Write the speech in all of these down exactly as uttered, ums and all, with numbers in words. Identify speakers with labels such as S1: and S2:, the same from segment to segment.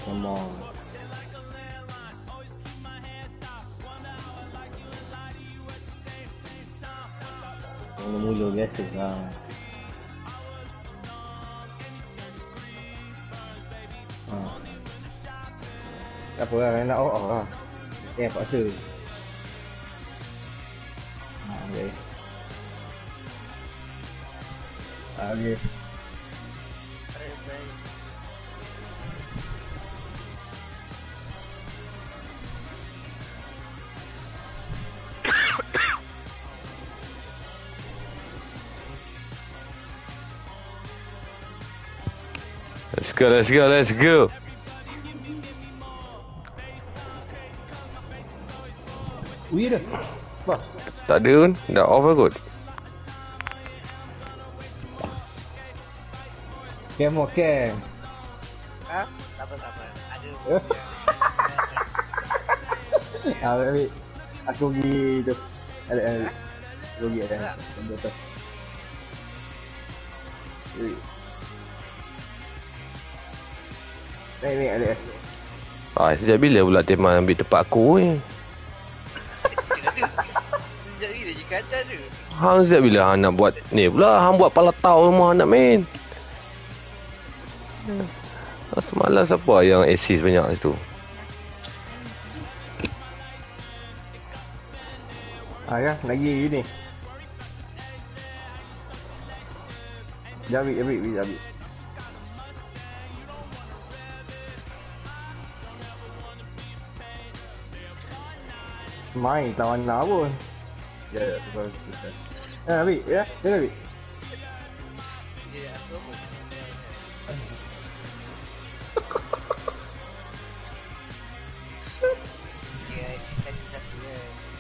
S1: Memang. Mula-mula biasa lah. Ha. Tak apa lah, nak off lah. Eh, paksa. Ha, okay. Ha, okay.
S2: Let's go, let's go, let's go.
S1: Ui dah. Apa?
S2: Tak ada pun, dah off lah kot.
S1: Cam or cam?
S3: Ha? Tak apa, tak apa. Ada.
S1: Ah, ambil. Aku pergi tu. Ada, ada. Aku pergi ada. Ambil tu. Naik, naik, ada.
S2: Ah, sejak bila pula Teman ambil tempat aku ni?
S3: Sejak ni dah je kata tu.
S2: Hang sejak bila Hang nak buat ni pula? Hang buat palatau rumah nak main. Semalam siapa yang assist banyak situ?
S1: Ah ya, lagi ni. Jabik, jabik, jabik. Main lawan nak pun. Ya, ya, betul, betul. Ya, Abik, ya, ya, Abik.
S3: Ya, aku pun. Ya, assist tadi satu je.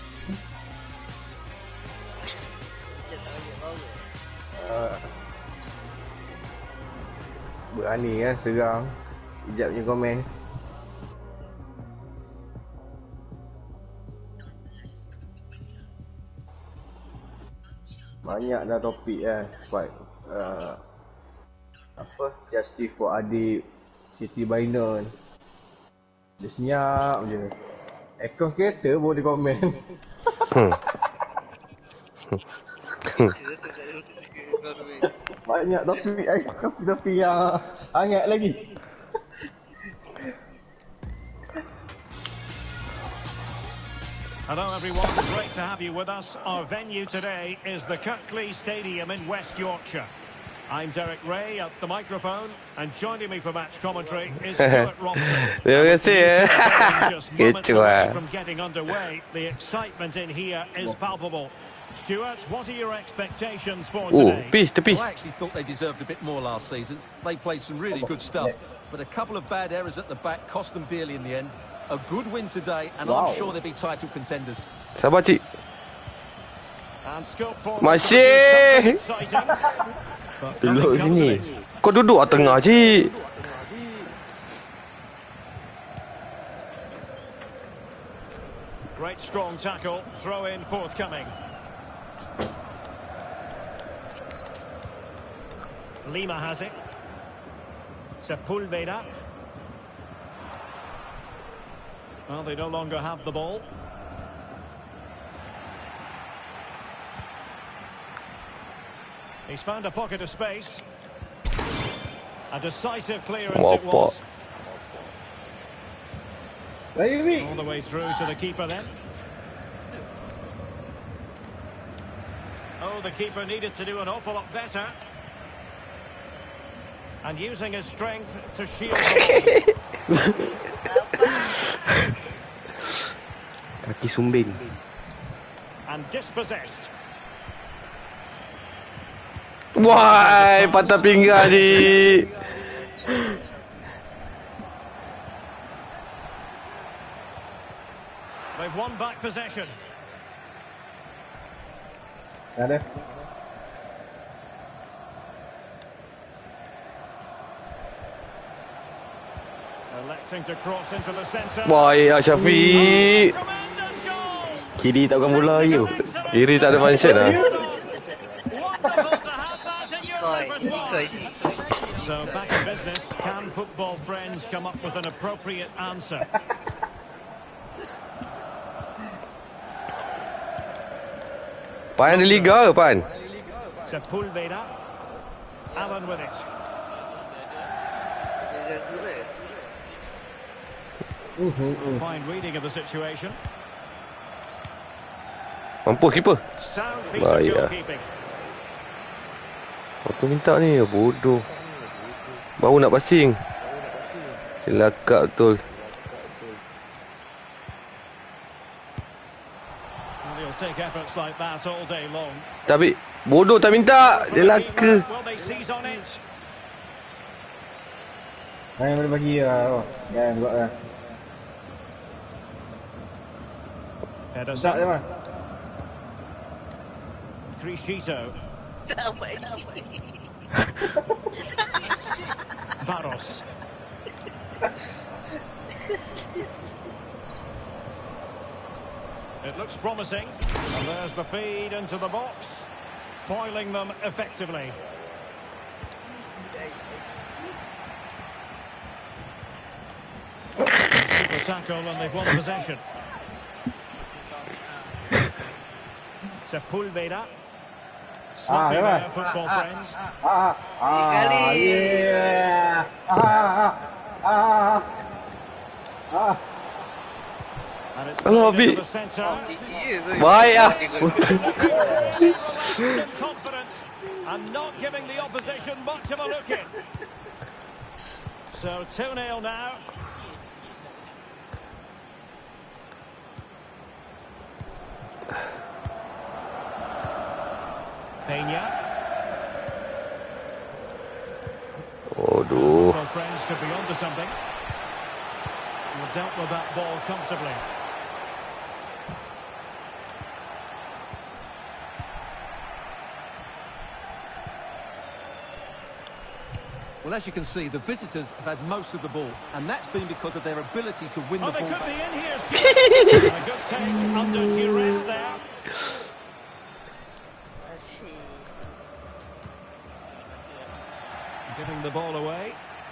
S3: Dia tak banyak power.
S1: Uh, berani ya, serang. Ijab punya komen. Banyak dah topik kan. Fight. Uh, apa? Justice for adik. City Binance. Dia senyap je. Akaun kereta boleh komen.
S2: Hmm.
S1: Banyak topik. Topik yang hangat lagi.
S4: Hello everyone, great to have you with us. Our venue today is the Kirklees Stadium in West Yorkshire. I'm Derek Ray at the microphone, and joining me for match commentary is Stuart Robson.
S2: Terima kasih ya.
S4: Just moments
S2: Gitu
S4: away
S2: lah.
S4: from getting underway, the excitement in here is palpable. Stuart, what are your expectations for
S2: Oh,
S4: today?
S2: tepi, tepi.
S5: Well, I actually thought they deserved a bit more last season. They played some really good stuff, but a couple of bad errors at the back cost them dearly in the end. A good win today, and
S1: Wow.
S5: I'm sure they'll be title contenders.
S2: Sabar cik.
S4: And scope for
S2: Masih.
S4: exciting. But
S2: Duduk
S4: nothing comes of
S2: sini.
S4: it.
S2: Kau duduk kat tengah cik.
S4: Great strong tackle, throw in forthcoming. Lima has it. Sepulveda. Well, they no longer have the ball. He's found a pocket of space. A decisive clearance it was.
S1: Baby.
S4: All the way through to the keeper then. Oh, the keeper needed to do an awful lot better. And using his strength to shield the ball.
S1: Kaki sumbing.
S4: And dispossessed.
S2: Wah, patah pinggang cik.
S4: They've won back possession.
S1: Ada.
S4: Electing to cross into the centre.
S2: Baik Syafiq.
S4: Tremendous goal.
S1: Kiri tak bukan bola you.
S2: Kiri tak ada function lah.
S4: Wonderful to have that in your
S3: Ikoi,
S4: repertoire.
S3: ikoi sih.
S4: So back in business, can football friends come up with an appropriate answer?
S2: Pan ada Liga ke Pan?
S4: Sepulveda. Allen with it.
S3: Dia dah dua.
S1: Uh, uh, uh.
S4: Fine reading of the situation.
S2: Mampus keeper.
S4: Sound piece of
S2: Bahaya.
S4: goalkeeping.
S2: Apa minta ni? Bodoh. Baru nak passing. Kelakar betul.
S4: And he'll take efforts like that all day long.
S2: Tapi bodoh tak minta. Dia laka.
S4: Will they seize on it?
S1: Jangan boleh bagi lah. Oh, jangan buat lah. Tak je
S4: Ederson.
S1: mah.
S4: Criscito.
S3: Tak baik, tak baik.
S4: Barros. It looks promising. And there's the feed into the box. Foiling them effectively. Super tackle and they've won possession. Sepulveda. Sloppy
S1: Ah,
S4: there,
S1: yeah.
S4: football friends.
S1: Ah, ah,
S3: Kali.
S1: yeah. Ah, ah, ah.
S4: And it's
S2: Hello,
S4: played into
S2: Abi.
S4: the centre.
S3: Gigi je.
S2: Baik ah.
S4: With confidence and not giving the opposition much of a look in. So two nil now. Peña.
S2: Bodoh.
S4: Well, friends could be onto something. Well, dealt with that ball comfortably.
S5: Well, as you can see, the visitors have had most of the ball, and that's been because of their ability to win
S4: Oh,
S5: the
S4: they
S5: ball
S4: could
S5: back.
S4: be in here, Stuart. A good take under duress there.
S3: Asyik.
S4: Giving the ball away.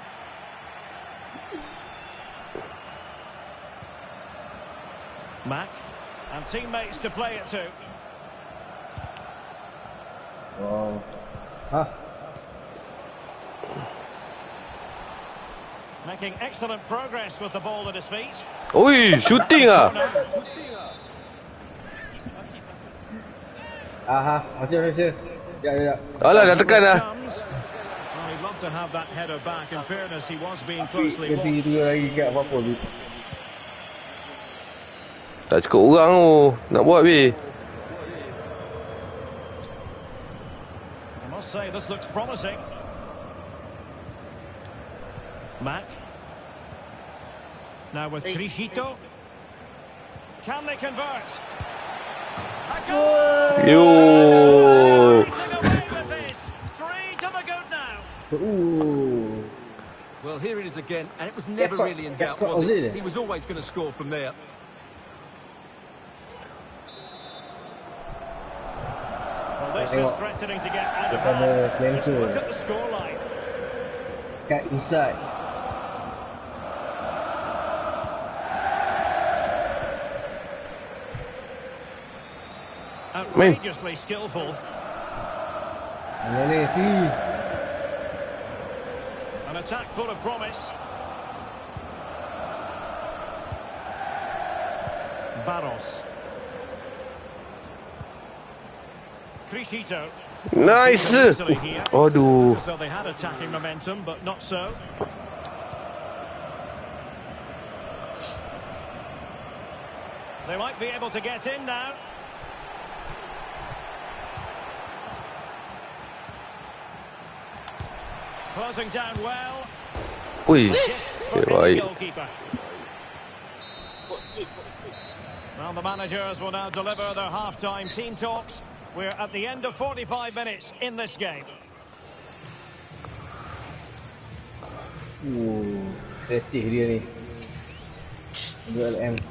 S4: Mack. And teammates to play it to.
S1: Oh. Hah?
S4: Making excellent progress with the ball at his feet.
S2: Oi, shooting ah.
S1: Aha, masih masih. Ya ya.
S2: Alah dah tekan dah.
S4: Comes. Well, he'd love to have that header back. In fairness, he was being closely
S1: Dia pergi
S4: watched.
S1: dua lagi kat apa-apa.
S2: Tak cukup orang tu. Nak buat weh.
S4: I must say, this looks promising. Mack. Now with
S3: Hey.
S4: Criscito. Can they convert? A goal!
S2: Yo.
S4: Racing away with this. Three to the good now.
S1: Uh.
S5: Well, here it is again, and it was never
S1: That's
S5: really in
S1: not-
S5: doubt,
S1: that's not
S5: was
S1: Ozil.
S5: it? He was always going to score from there.
S4: Well, this is threatening to get out of
S1: Daripada
S4: hand. Just
S1: flanker.
S4: look at the scoreline.
S1: Kat inside.
S4: Outrageously skillful.
S1: Ni ni. Si.
S4: An attack full of promise. Barros. Criscito.
S2: Nice.
S4: Easily here.
S2: Aduh.
S4: So they had attacking momentum, but not so. They might be able to get in now. Closing down well.
S2: Ui.
S4: Shift
S2: Okay,
S4: for any
S2: baik.
S4: goalkeeper. Well, the managers will now deliver their half-time team talks. We're at the end of forty-five minutes in this game.
S1: Uh, kreatif dia ni. dua L M.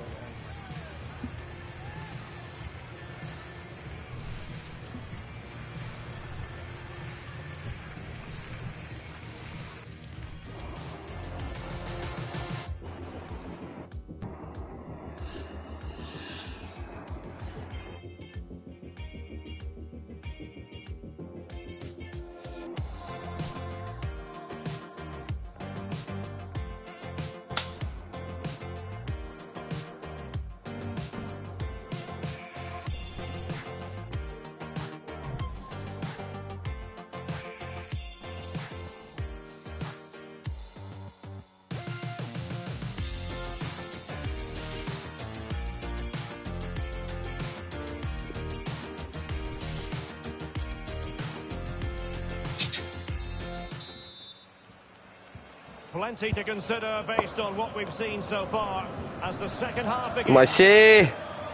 S4: Plenty to consider based on what we've seen so far as the second half begins.
S2: Masih.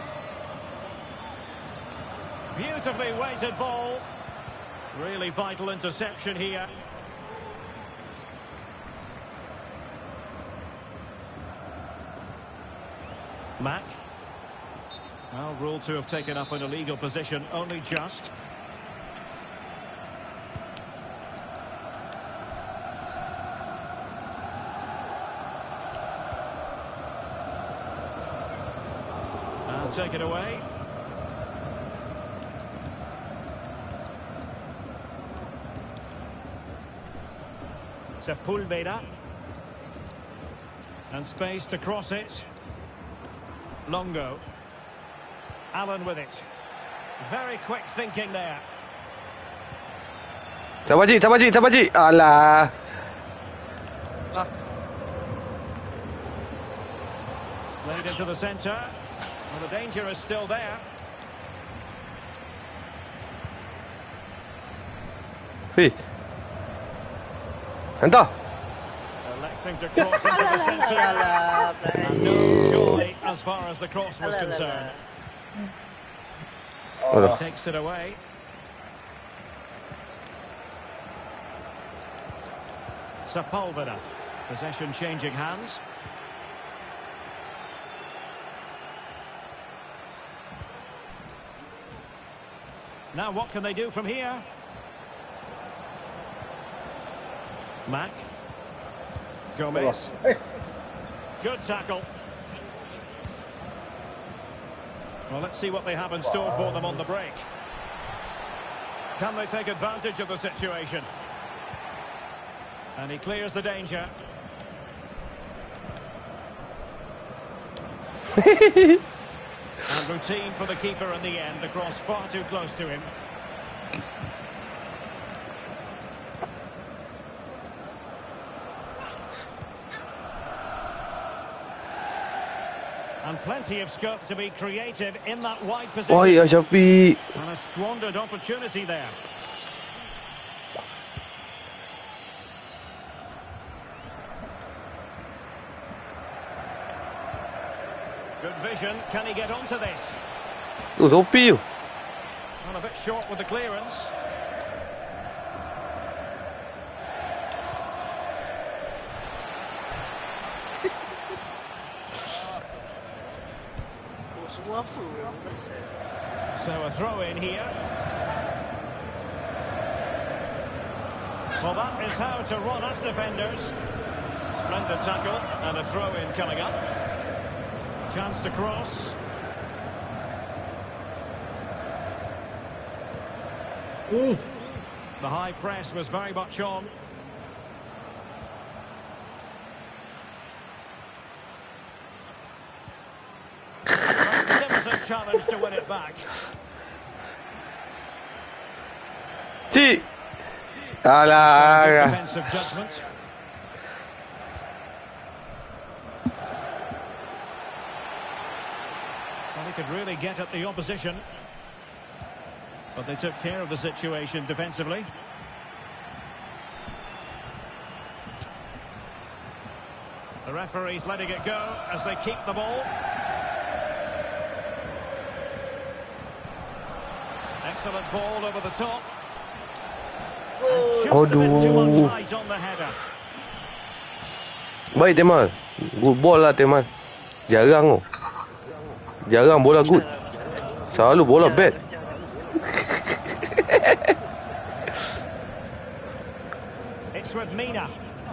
S4: Beautifully weighted ball. Really vital interception here. Mack. Well, ruled to have taken up an illegal position, only just. And take it away. Sepulveda. And space to cross it. Longo. Allen with it. Very quick thinking there.
S2: Sabar Ji, sabar Ji, sabar Ji. Alah.
S3: Ah,
S4: Laid into the centre. Well, the danger is still there.
S2: Hei. Hantar.
S4: Electing to cross into the centre.
S3: alah,
S4: And no joy as far as the cross was
S3: Alah, alah,
S4: concerned.
S2: Oh.
S4: Takes it away. Sepulveda. Possession changing hands. Now what can they do from here? Mack. Gomez. Good tackle. Well, let's see what they have in store for them on the break. Can they take advantage of the situation? And he clears the danger. And routine for the keeper in the end. The cross far too close to him. And plenty of scope to be creative in that wide position.
S2: Wah, ya Syafiq.
S4: And a squandered opportunity there. Good vision. Can he get onto this?
S2: Tu topi tu.
S4: Well, a bit short with the clearance.
S3: was waffle. That's it.
S4: So a throw in here. Well, that is how to run at defenders. Splendid tackle and a throw in coming up. Chance to cross.
S1: Mm.
S4: The high press was very much on. Magnificent challenge to win it back.
S2: Cik.
S4: Good
S2: Alah.
S4: defensive judgment. Well, he could really get at the opposition. But they took care of the situation defensively. The referee's letting it go as they keep the ball. Excellent ball over the top. And just a bit too much
S2: Aduh.
S4: height on the header.
S2: Baik Temal. Good ball lah Temal. Jarang tu. Jarang bola good. Selalu bola bad.
S4: It's with Mina.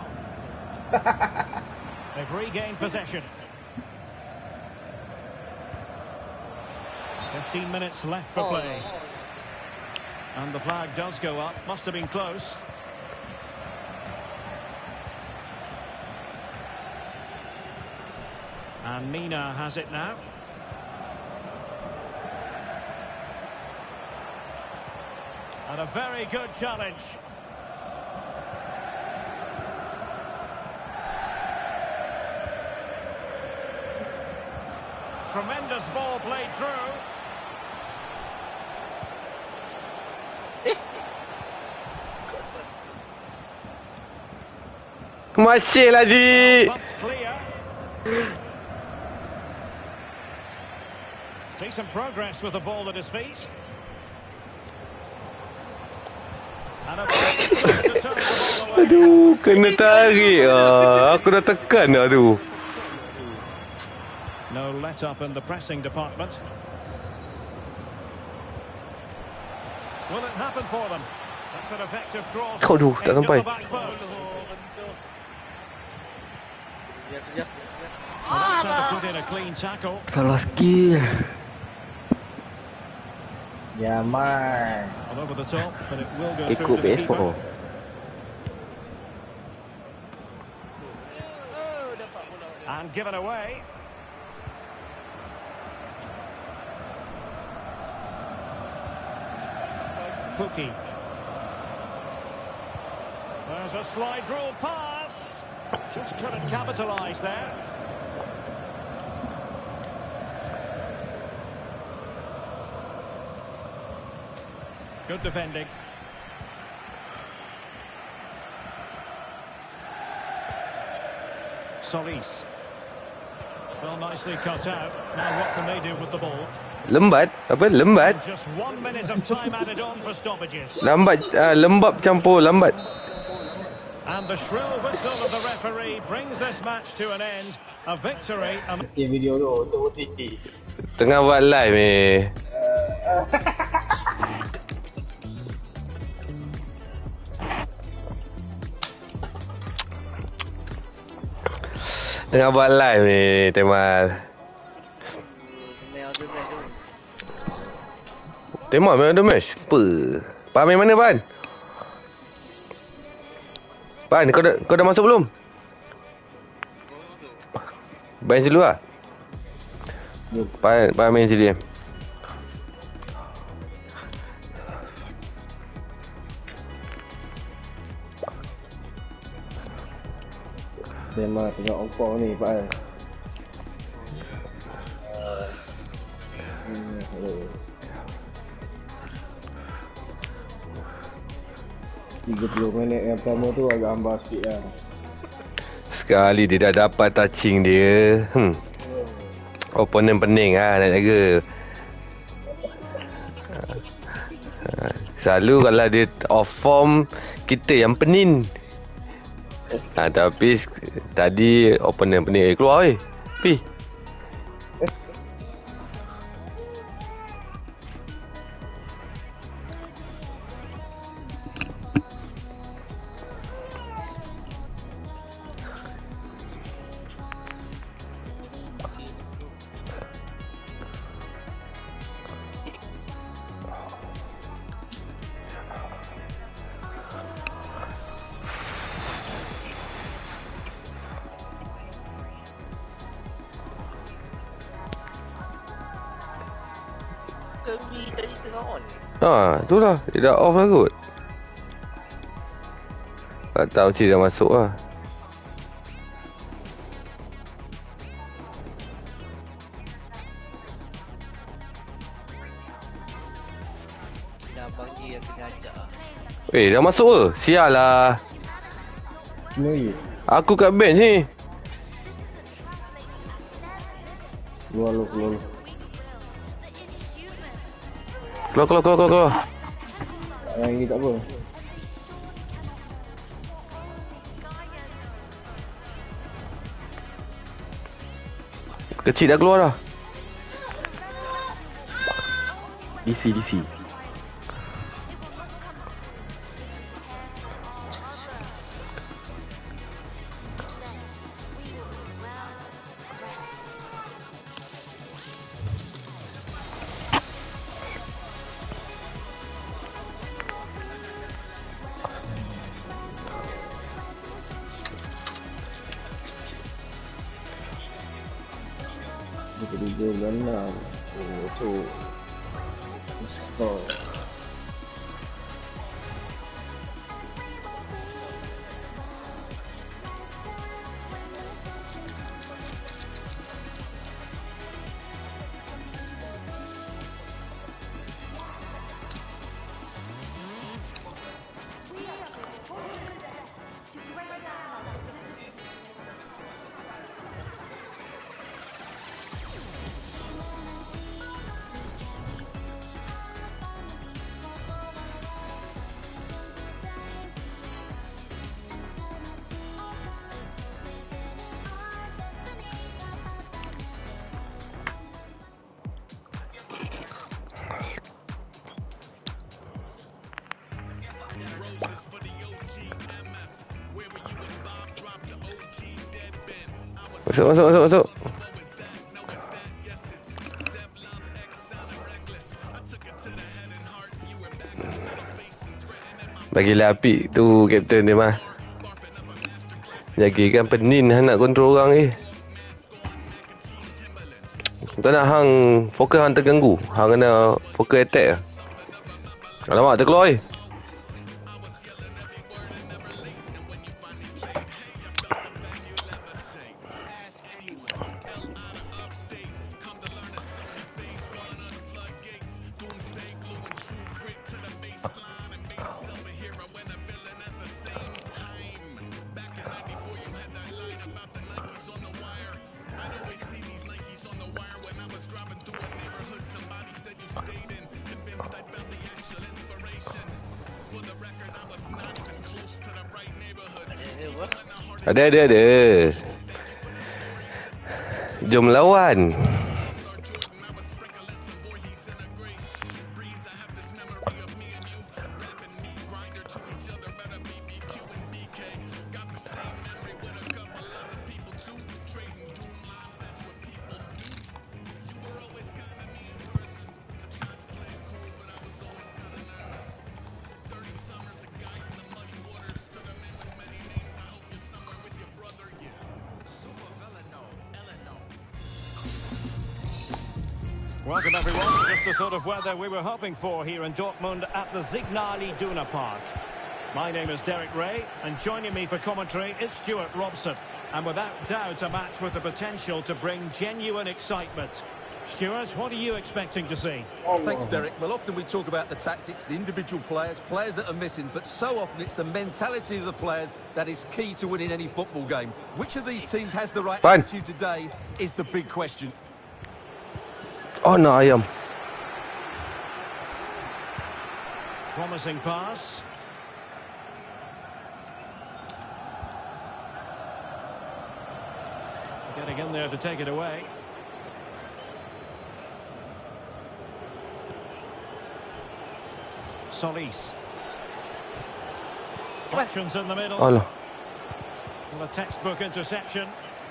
S4: They've regained possession. fifteen minutes left for play. And the flag does go up. Must have been close. And Mina has it now. And a very good challenge. Tremendous ball played through.
S2: Masih lagi.
S4: Bumped clear. Decent progress with the ball at his feet. And a to turn the ball away.
S2: Aduh, kena tarik. Ah, aku dah tekan dah tu.
S4: No let up in the pressing department. Will it happen for them? That's an effective cross.
S2: Aduh, tak
S4: into
S2: sampai.
S4: the back post.
S3: Kerja, kerja.
S4: Well, that's how to put in a clean tackle.
S6: Salah skill.
S1: Jamal.
S4: All over the top, but it will go
S2: Ikut
S4: through to the
S2: P S
S4: keeper.
S2: four.
S4: And given away. Pookie. There's a slide rule pass. Just couldn't capitalise there. Good defending. Solis. Well, nicely cut out. Now what can they do with the ball?
S2: Lembat? Apa? Lembat?
S4: Just one minute of time added on for stoppages.
S2: Lambat, uh, lembab campur lambat.
S4: And the shrill whistle of the referee brings this match to an end. A victory. A
S1: Kasih video tu untuk O T T.
S2: Tengah buat live ni. Tengah buat live ni, Temal.
S3: Main order match tu.
S2: Temal main ada match? Apa? Pan main mana, Pan? Pan, kau dah, kau dah masuk belum? Main dulu lah. Pan, Pan main sini.
S1: Memang tengok ongkong ni, Pak. Hmm, hello. tiga puluh minit yang pertama tu agak hambar sikit lah.
S2: Sekali dia dah dapat touching dia. Hmm. Opponent pening lah nak jaga. Selalu kalau dia off form, kita yang pening. Ha, tapi tadi opponent pening. Eh, keluar weh. Pi.
S3: Kirby tadi tengah on.
S2: Ha, itulah. Dia dah off lah kot. Tak tahu cik dah masuk lah.
S3: Dah Abang G yang kena ajak lah.
S2: Eh, dah masuk ke? Sial lah.
S1: Sini lagi.
S2: Aku kat bench ni.
S1: Keluar lu, keluar lu.
S2: Keluar, keluar, keluar, keluar, keluar.
S1: Yang ini tak apa.
S2: Kecil dah keluar dah. D C, D C.
S1: Tiga dan enam. Oh, tu. Skor.
S7: To direct dialogue, this is
S2: Masuk, masuk, masuk, masuk. Bagilah apik tu kapten dia mah. Lagi kan penin hang nak kontrol orang ni. Kau nak hang fokus hang terganggu. Hang kena fokus attack. Alamak terkeluar eh. Ada, ada, ada. Jom lawan.
S4: Welcome everyone, just the sort of weather we were hoping for here in Dortmund at the Signal Iduna Park. My name is Derek Ray, and joining me for commentary is Stuart Robson. And without doubt, a match with the potential to bring genuine excitement. Stuart, what are you expecting to see?
S5: Thanks, Derek. Well, often we talk about the tactics, the individual players, players that are missing, but so often it's the mentality of the players that is key to winning any football game. Which of these teams has the right
S2: Fine.
S5: attitude today is the big question.
S2: Oh no, ayam.
S4: Promising pass. Getting in there to take it away. Solis. Options in the middle.
S2: Oh no.
S4: Well, a textbook interception.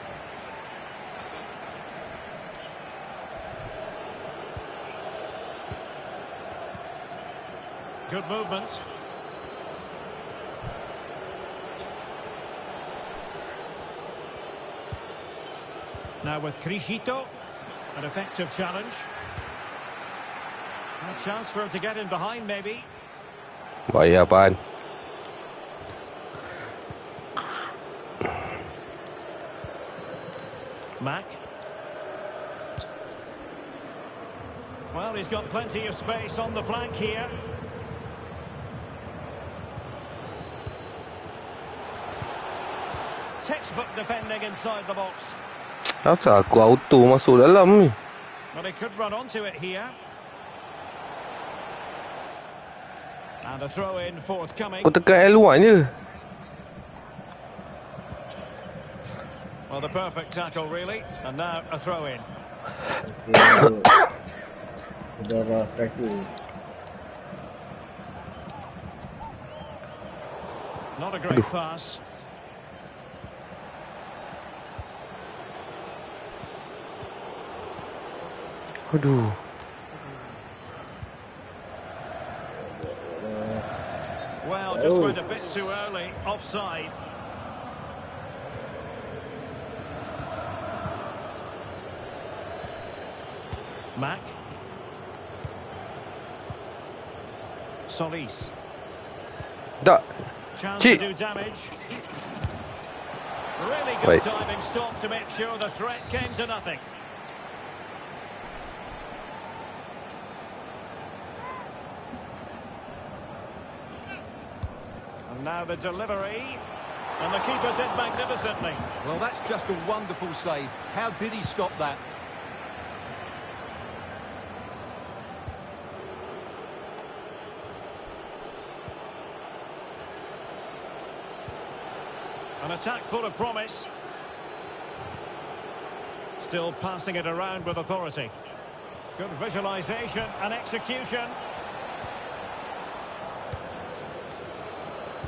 S4: Good movement. Now with Criscito, an effective challenge. A chance for him to get in behind, maybe.
S2: Bahaya apaan?
S4: Mack. Well, he's got plenty of space on the flank here. Textbook defending inside the box.
S2: Kenapa aku auto masuk dalam ni?
S4: Well, he could run onto it here. And a throw in forthcoming.
S2: Aku tekan L one je.
S4: Well, the perfect tackle, really. And now a throw in. Not a great pass.
S2: Aduh.
S4: Well, just went a bit too early. Offside. Mack. Solis.
S2: Tak.
S4: Chance
S2: Cik.
S4: to do damage. Really good
S2: Wait.
S4: diving stop to make sure the threat came to nothing. And now the delivery. And the keeper did magnificently.
S5: Well, that's just a wonderful save. How did he stop that?
S4: An attack full of promise. Still passing it around with authority. Good visualisation and execution.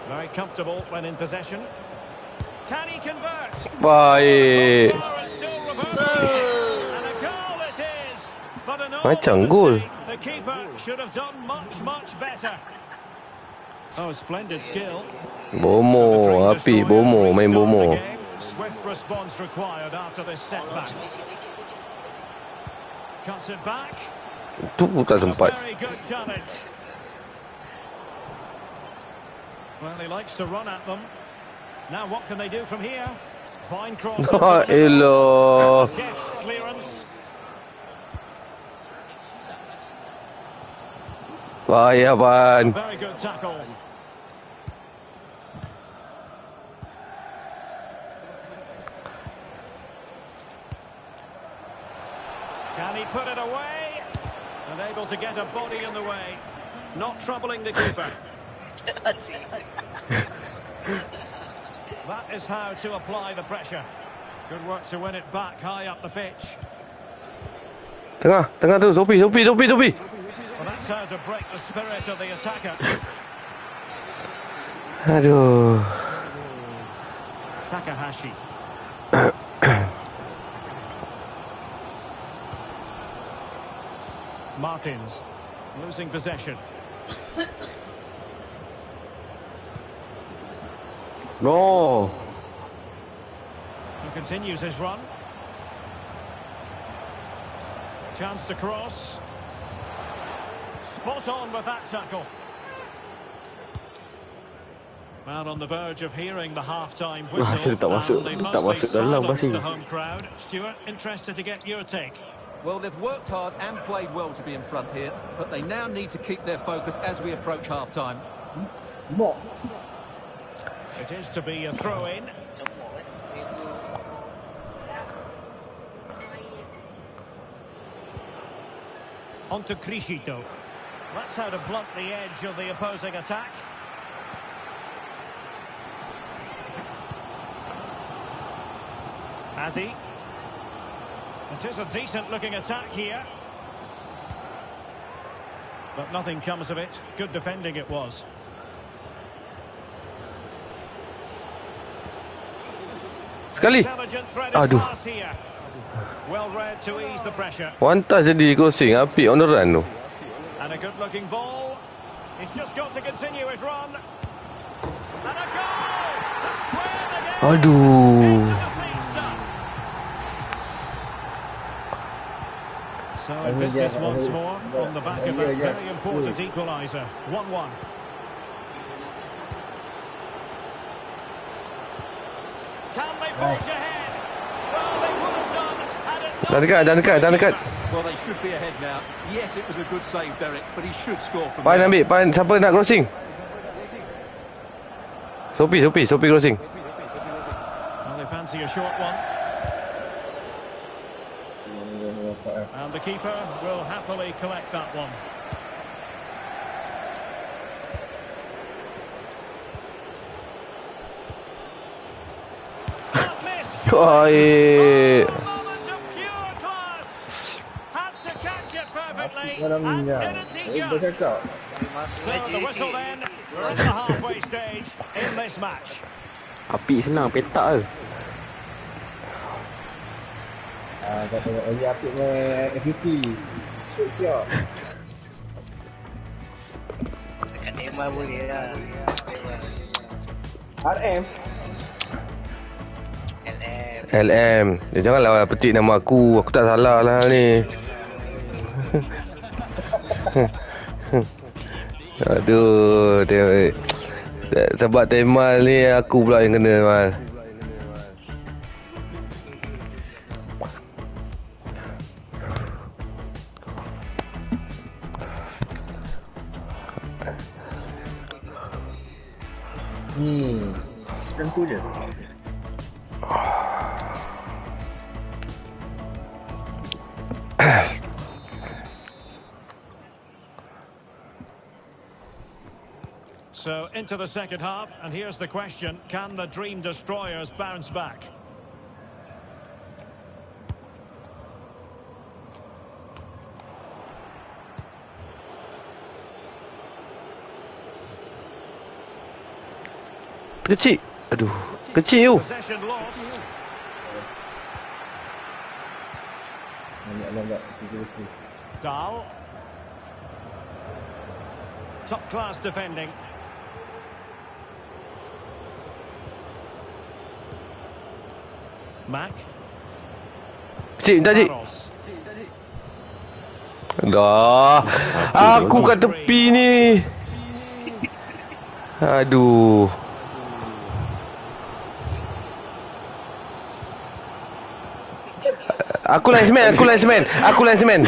S4: Very comfortable when in possession. Can he convert?
S2: Baik.
S4: Crossbar is still reverberating. And a goal it is. But an
S2: Macam
S4: awful
S2: gol.
S4: mistake. The keeper should have done much, much better. Oh, splendid skill.
S2: Bomo, api bomo, main bomo.
S4: Swift response required after this setback. Cuts it back.
S2: Tu tak
S4: A
S2: sempat.
S4: very good challenge. Well, he likes to run at them. Now what can they do from here? Fine cross.
S2: Ha elah.
S4: Deft clearance.
S2: Bahaya Ban.
S4: Very good tackle. Can he put it away? Unable to get a body in the way. Not troubling the keeper. That is how to apply the pressure. Good work to win it back high up the pitch.
S2: Tengah, tengah tu. Sopi, Sopi, Sopi, Sopi.
S4: Well, that's how to break the spirit of the attacker.
S2: Aduh.
S4: Takahashi. Martins losing possession.
S2: No.
S4: He continues his run. Chance to cross. Spot on with that tackle. Well, on the verge of hearing the half-time whistle,
S2: Masih tak masuk,
S4: and they
S2: tak
S4: must
S2: masuk dalam
S4: silence
S2: masih.
S4: the home crowd. Stuart, interested to get your take.
S5: Well, they've worked hard and played well to be in front here, but they now need to keep their focus as we approach half-time.
S4: It is to be a throw-in. On to Criscito. That's how to blunt the edge of the opposing attack. Addy. It is a decent-looking attack here. But nothing comes of it. Good defending it was.
S2: Sekali.
S4: Intelligent threaded
S2: Aduh.
S4: pass here. Well read to ease the pressure.
S2: One touch jadi crossing. Api on the run tu.
S4: And a good-looking ball. He's just got to continue his run. And a goal to square the game.
S2: Aduh.
S4: Into the safe stuff. So in business once more on the back of that very important equaliser. one one. Can they forge ahead? Well, they would have done had it not
S2: Dah dekat, dah dekat, dah dekat.
S5: Well, they should be ahead now. Yes, it was a good save, Derek, but he should score from
S2: Pan
S5: there.
S2: ambil, Pan. Siapa nak crossing? Sopi, Sopi, Sopi crossing.
S4: Well, they fancy a short one. And the keeper will happily collect that one. Can't miss.
S2: Baik.
S4: Oh, moment of pure class. Had to catch it perfectly. And didn't he just? So the whistle then. We're in the halfway stage in this match.
S2: Api senang, petak je.
S1: Ah, kata Oli Apik main F P T. Siap.
S3: Dekat Neymar boleh lah.
S1: R M.
S3: L M.
S2: L M. Dia janganlah petik nama aku. Aku tak salah lah ni. Aduh, dia, sebab Temal ni aku pula yang kena, Mal.
S1: Hmm. Macam tu je.
S4: So into the second half, and here's the question: can the Dream Destroyers bounce back?
S2: Kecil. Aduh. Kecil you.
S4: Possession lost.
S1: Banyak banyak.
S4: Dahl. Top class defending. Mac.
S2: Cik, minta cik.
S4: Barros.
S2: Dah. Aku kat tepi ni. Aduh. Aku linesman, aku linesman. Aku linesman.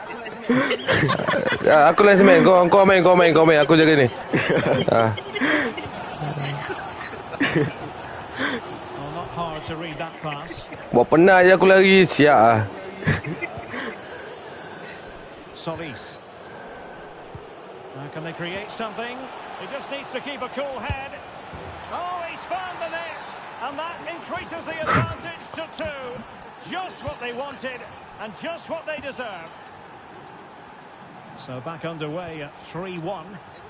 S2: Aku linesman. Kau kau main, kau main, kau main. Aku jaga ni. Ah.
S4: Well, not hard to read that pass.
S2: Buat penat je aku lari. Siap ah.
S4: Solis. Now can they create something? He just needs to keep a cool head. Oh, he's found the net. And that increases the advantage to two. Just what they wanted and just what they deserve. So back underway at three one.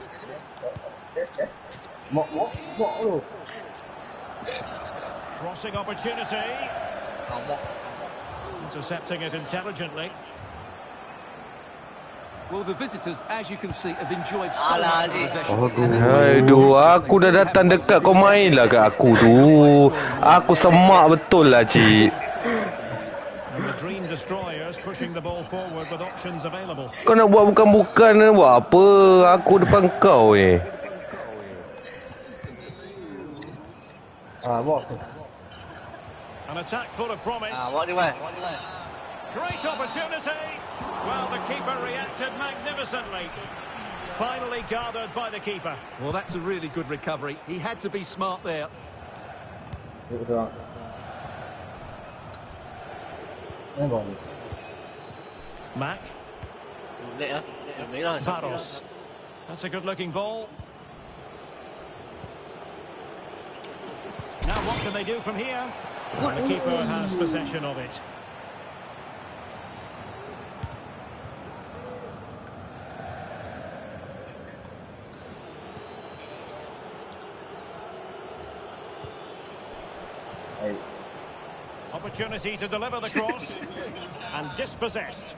S1: Mok mok mok tu.
S4: Crossing opportunity. Intercepting it intelligently.
S5: Well, the visitors, as you can see, have enjoyed so
S3: Alah,
S5: much
S3: Aziz.
S5: possession.
S2: Aduh, aku dah datang dekat kau main lah kat aku tu. Aku semak betul lah, cik.
S4: And the Dream Destroyers pushing the ball forward with options available.
S2: Kau nak buat bukan-bukan, nak buat apa? Aku depan kau ni.
S1: Ah, mok.
S4: An attack full of promise.
S3: Ah, what do you want?
S4: Great opportunity. Well, the keeper reacted magnificently. Finally gathered by the keeper.
S5: Well, that's a really good recovery. He had to be smart there.
S1: Betul. Nampak ni.
S4: Mac.
S3: Late lah. Late lah.
S4: Barros. That's a good-looking ball. Now what can they do from here? And the keeper has possession of it. Opportunity to deliver the cross and dispossessed.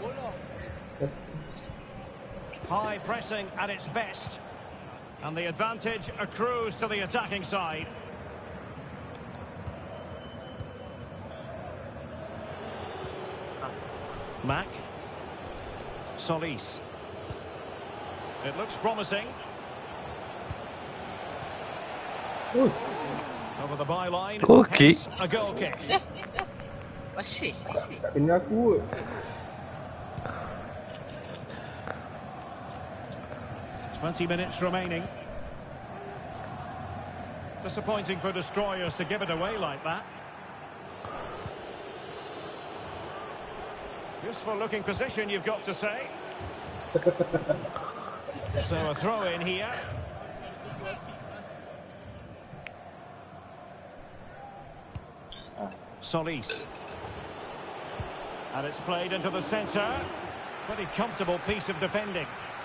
S4: High pressing at its best, and the advantage accrues to the attacking side. Mac. Solis. It looks promising.
S1: Ui,
S4: Over the byline.
S2: Okay.
S4: Hence a goal kick.
S3: Masih.
S1: tak kena aku kot.
S4: twenty minutes remaining. Disappointing for Destroyers to give it away like that. Useful looking position, you've got to say. So a throw in here. Solis. And it's played into the centre. Pretty comfortable piece of defending.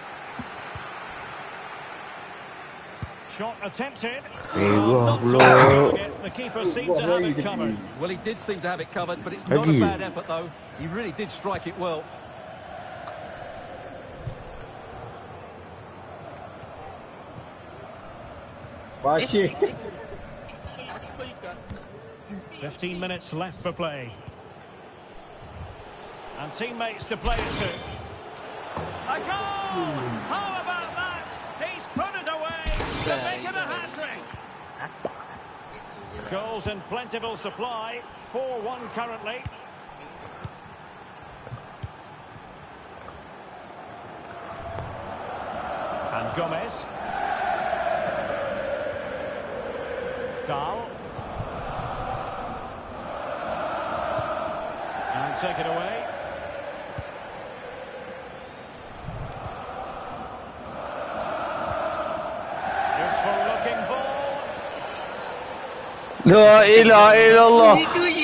S4: Shot attempted. Oh, not to the target. The keeper seemed to have it covered.
S5: Well, he did seem to have it covered, but it's not a bad effort, though. He really did strike it well.
S1: Pasir.
S4: fifteen minutes left for play. And teammates to play it to. A goal! How about that? He's put it away to make it a hat-trick. Goals in plentiful supply. four one currently. And Gomez. Dahl. And take it away. Useful looking ball.
S2: La ilaha illallah.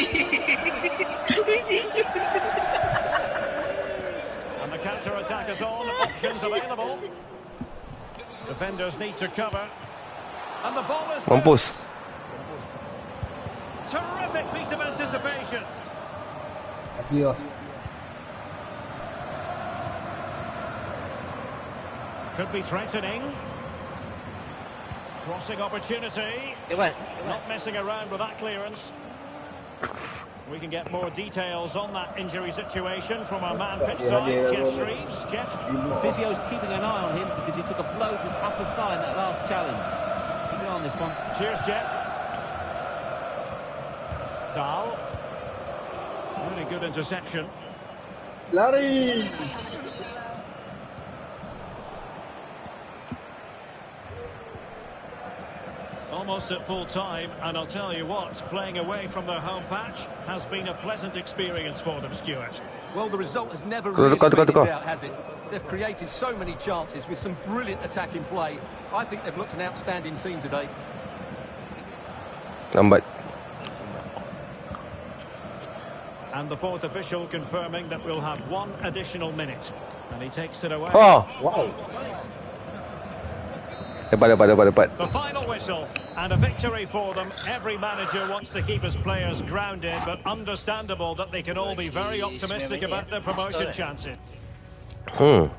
S4: And the counter-attack is on. Options available. Defenders need to cover. And the ball is
S2: Mampus.
S4: loose. Terrific piece of anticipation.
S1: Yeah.
S4: Could be threatening. Crossing opportunity.
S3: Cái bạn,
S4: Not messing around with that clearance. We can get more details on that injury situation from our man pitch side, Jeff Shreves. Jeff?
S6: The physio's keeping an eye on him because he took a blow to his upper thigh in that last challenge. Keep an eye on this one.
S4: Cheers, Jeff. Dahl. Really good interception.
S1: Lari.
S4: Almost at full time, and I'll tell you what, playing away from their home patch has been a pleasant experience for them, Stuart.
S5: Well, the result has never
S2: Go,
S5: really
S2: go, go,
S5: been in
S2: go.
S5: doubt, has it? They've created so many chances with some brilliant attacking play. I think they've looked an outstanding team today.
S2: Lambat.
S4: And the fourth official confirming that we'll have one additional minute. And he takes it away.
S2: Oh.
S1: Wow.
S2: Dapat, dapat, dapat, dapat.
S4: The final whistle, and a victory for them. Every manager wants to keep his players grounded, but understandable that they can all be very optimistic about their promotion chances.
S2: Hmm.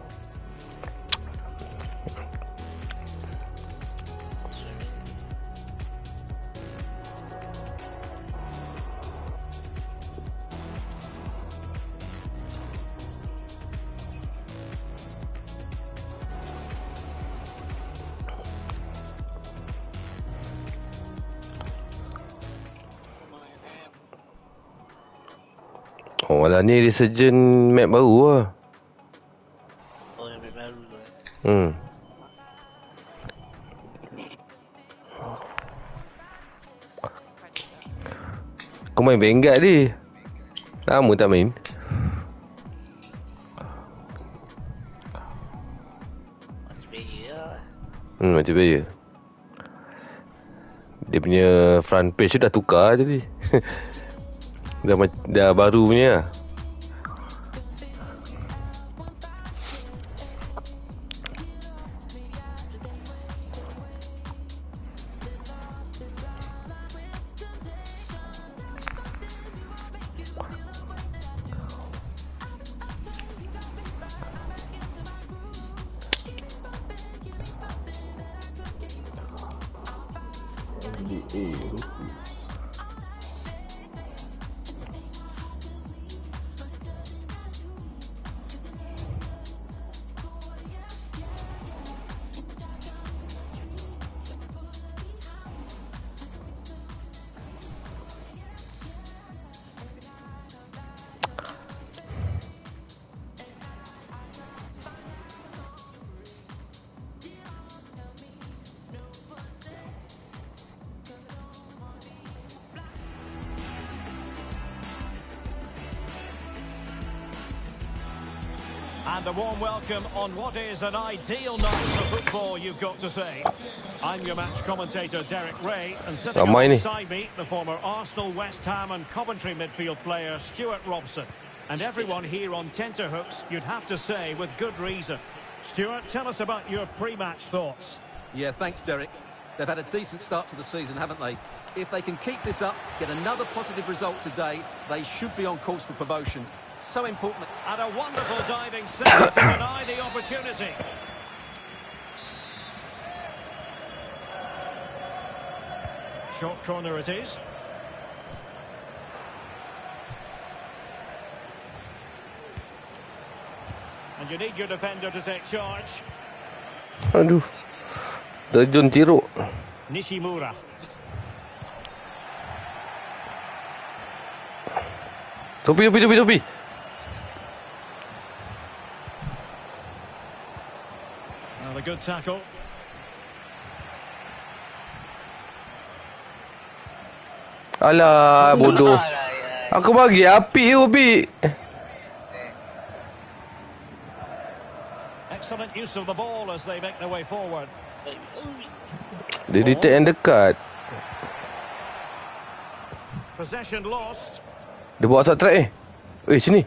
S2: Oh, lah ni resurgent map baru lah.
S3: Oh, yang baru lah.
S2: Hmm. Kau main Vanguard ni. Lama tak main.
S3: Multiplayer lah.
S2: Hmm, macam biasa. Dia punya front page tu dah tukar tadi. dah, dah baru punya lah.
S1: Eh, rupi.
S4: And a warm welcome on what is an ideal night for football, you've got to say. I'm your match commentator, Derek Ray, and sitting
S2: Ramai ni.
S4: alongside me, the former Arsenal, West Ham and Coventry midfield player, Stuart Robson. And everyone here on tenterhooks, you'd have to say, with good reason. Stuart, tell us about your pre-match thoughts.
S5: Yeah, thanks, Derek. They've had a decent start to the season, haven't they? If they can keep this up, get another positive result today, they should be on course for promotion. So important.
S4: And a wonderful diving save to deny the opportunity. Short corner it is. And you need your defender to take charge.
S2: Aduh. Terjun tiruk.
S4: Nishimura.
S2: Topi, topi, topi, topi.
S4: Well, a good tackle.
S2: Alah, bodoh. Aku bagi api tu, api.
S4: Excellent use of the ball as they make their way forward.
S2: Dia detect yang dekat.
S4: Possession lost.
S2: Dia bawa asal track eh. Eh, sini.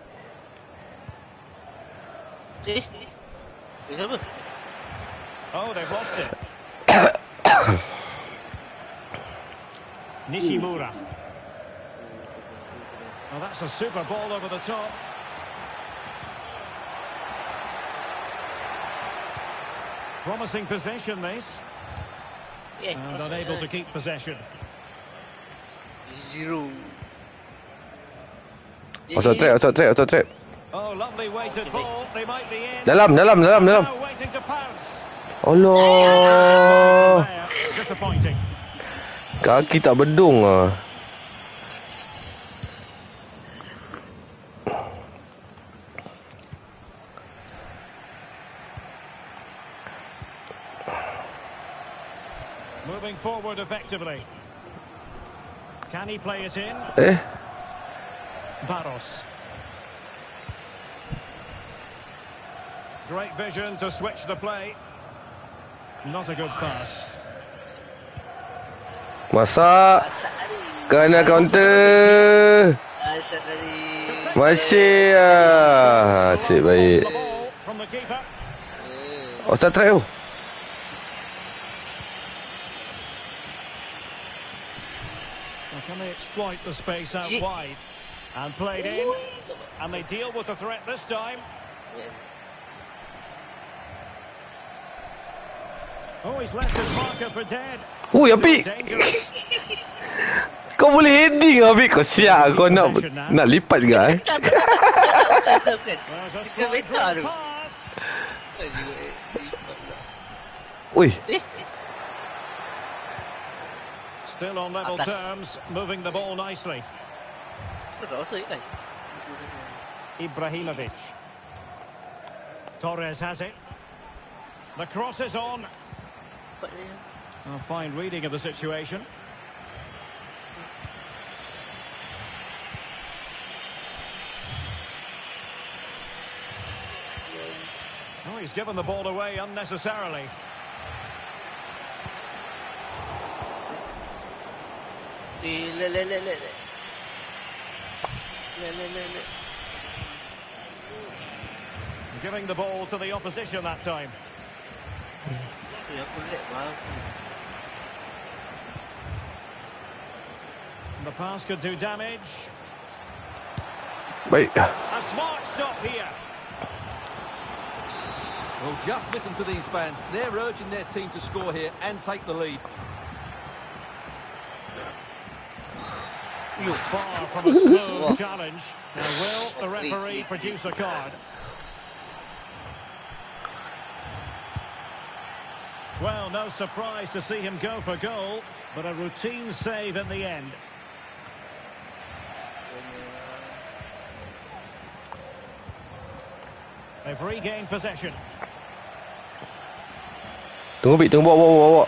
S3: Eh? Eh, siapa?
S4: Oh, they've lost it. Nishimura. Well, that's a super ball over the top. Promising possession, this.
S3: Eh,
S4: And
S3: masuk
S4: unable to
S3: dah.
S4: keep possession.
S3: Zero.
S2: Outside trap, outside trap, outside trap.
S4: Oh, lovely weighted ball. They might be in.
S2: Dalam, dalam, dalam, dalam.
S4: Now waiting to pounce.
S2: Allah.
S4: There, disappointing.
S2: Kaki tak bedung ah.
S4: Moving forward effectively. Can he play it in?
S2: Eh,
S4: Barros. Great vision to switch the play. Not a good pass.
S2: masak.
S3: Masak tadi.
S2: Kena counter.
S3: Masak tadi.
S2: Masih ah. Asyik baik.
S4: The ball from the keeper.
S2: Outside trap tu.
S4: Well, can they exploit the space out
S3: Ye-
S4: wide? And played in. And they deal with the threat this time. Oh, he's left his marker for dead.
S2: Ui,
S4: Still
S2: Apik.
S4: dangerous.
S2: Kau boleh heading Apik. Kau siap. Kau nak nak lipat juga eh.
S4: There's a
S3: Dia
S4: slight
S3: beta
S4: drop
S3: tu.
S4: pass.
S2: Ui.
S4: Still on level
S3: Atas.
S4: terms, moving the ball nicely.
S3: Tak masuk kan?
S4: Ibrahimovic. Torres has it. The cross is on. A fine reading of the situation. Oh, he's given the ball away unnecessarily.
S3: Eh, le le le le le. Le le le le.
S4: Giving the ball to the opposition that time.
S3: Eh, aku lag maaf.
S4: The pass could do damage.
S2: Baik.
S4: A smart stop here.
S5: Well, just listen to these fans. They're urging their team to score here and take the lead.
S4: Far from a smooth challenge. Now will the referee produce a card? Well, no surprise to see him go for goal, but a routine save in the end. They've regained possession.
S2: Tunggu Apik, tunggu bawa, bawa, bawa.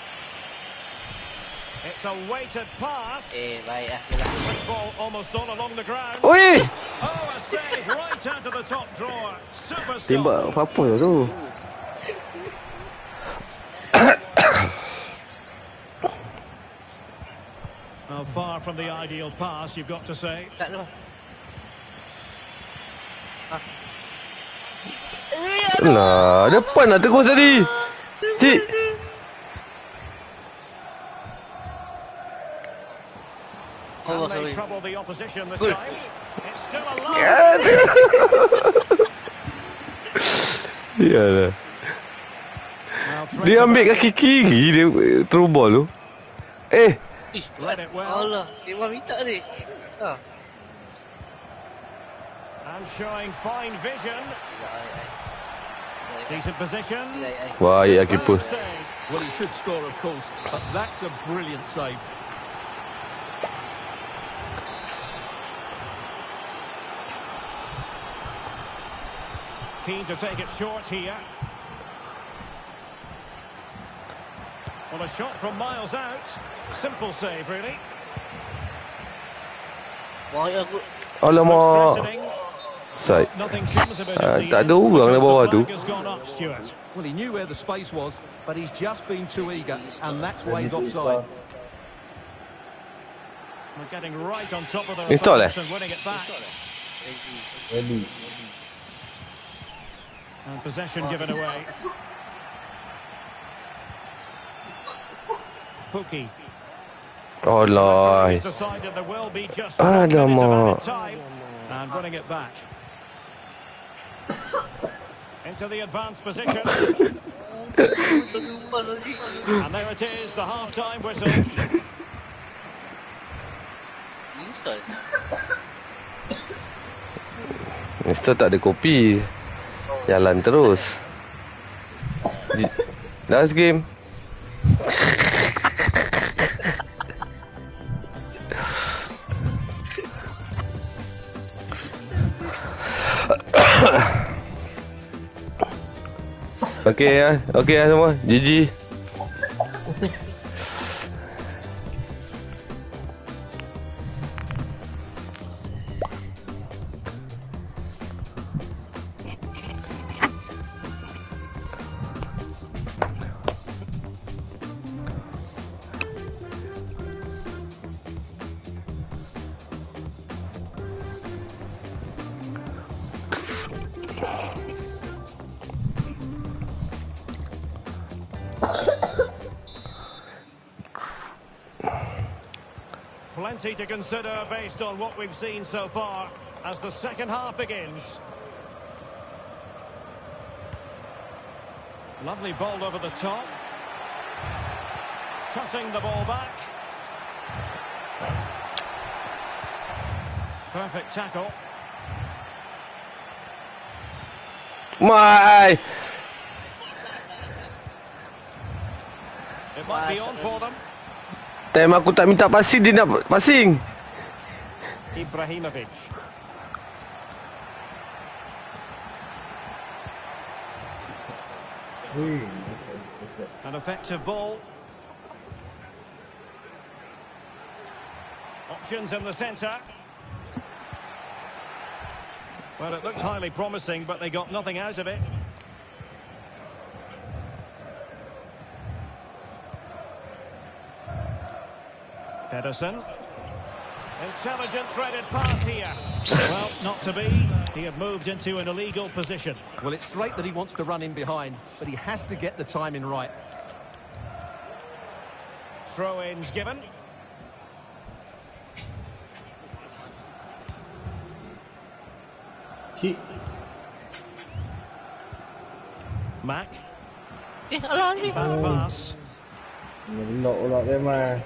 S4: It's a weighted pass.
S3: Eh, baik lah. Yelah.
S4: This ball almost all along the ground.
S2: Ui.
S4: Oh, a save right out of the top drawer. Super stop.
S2: Tembak apa-apa tu.
S4: Well, far from the ideal pass, you've got to say.
S3: Tak ada.
S2: Lah, depan nak terus tadi. Cik.
S3: Oh,
S4: And they
S3: sorry.
S4: trouble the opposition this
S3: Good.
S4: time. It's still alive.
S2: Yalah.
S4: Well,
S2: Dia
S4: threat
S2: ambil
S4: to-
S2: kaki kiri dia through ball tu. Eh,
S3: Ih,
S4: Read it well.
S3: Allah, Kemah minta ni. Ha.
S4: And showing fine vision.
S3: Silap ai ai. Silap ai.
S4: Decent position.
S3: Silap ai.
S2: baik lah keeper.
S4: Well saved.
S5: Well, he should score, of course, but that's a brilliant save.
S4: Keen to take it short here. Well, a shot from miles out. Simple save, really.
S3: Wah, ya aku.
S4: So
S2: Alamak.
S4: threatening.
S2: Side.
S4: Nothing comes of it
S2: Ah,
S4: in the
S2: tak
S4: end
S2: ada orang
S4: because
S2: di bawah
S4: the
S2: tu.
S4: flag has gone up, Stuart.
S5: Well, he knew where the space was, but he's just been too eager, and that's why he's offside.
S4: We're getting right on top of their
S2: Install
S4: opponents
S2: eh?
S4: and winning it back.
S1: Ready.
S4: And possession given away. Pookie.
S2: Alah.
S4: He's decided there will be just one minute of added time and winning it back. Into the advanced position. And there it is, the half-time whistle.
S3: Install.
S2: Install tak ada kopi. Jalan terus. Last game. Okey ya, okey ya semua. G G.
S4: Plenty to consider based on what we've seen so far as the second half begins. Lovely ball over the top. Cutting the ball back. Perfect tackle.
S2: Mai.
S4: It might be on for them.
S2: Time aku tak minta passing, dia nak passing.
S4: Ibrahimovic. An effective ball. Options in the centre. Well, it looked highly promising, but they got nothing out of it. Pedersen. Intelligent threaded pass here. Well, not to be. He had moved into an illegal position.
S5: Well, it's great that he wants to run in behind, but he has to get the timing right.
S4: Throw-ins given.
S1: Kick.
S4: Mac.
S3: Eh, alah ni.
S4: Back pass.
S1: Melok pula dia mah.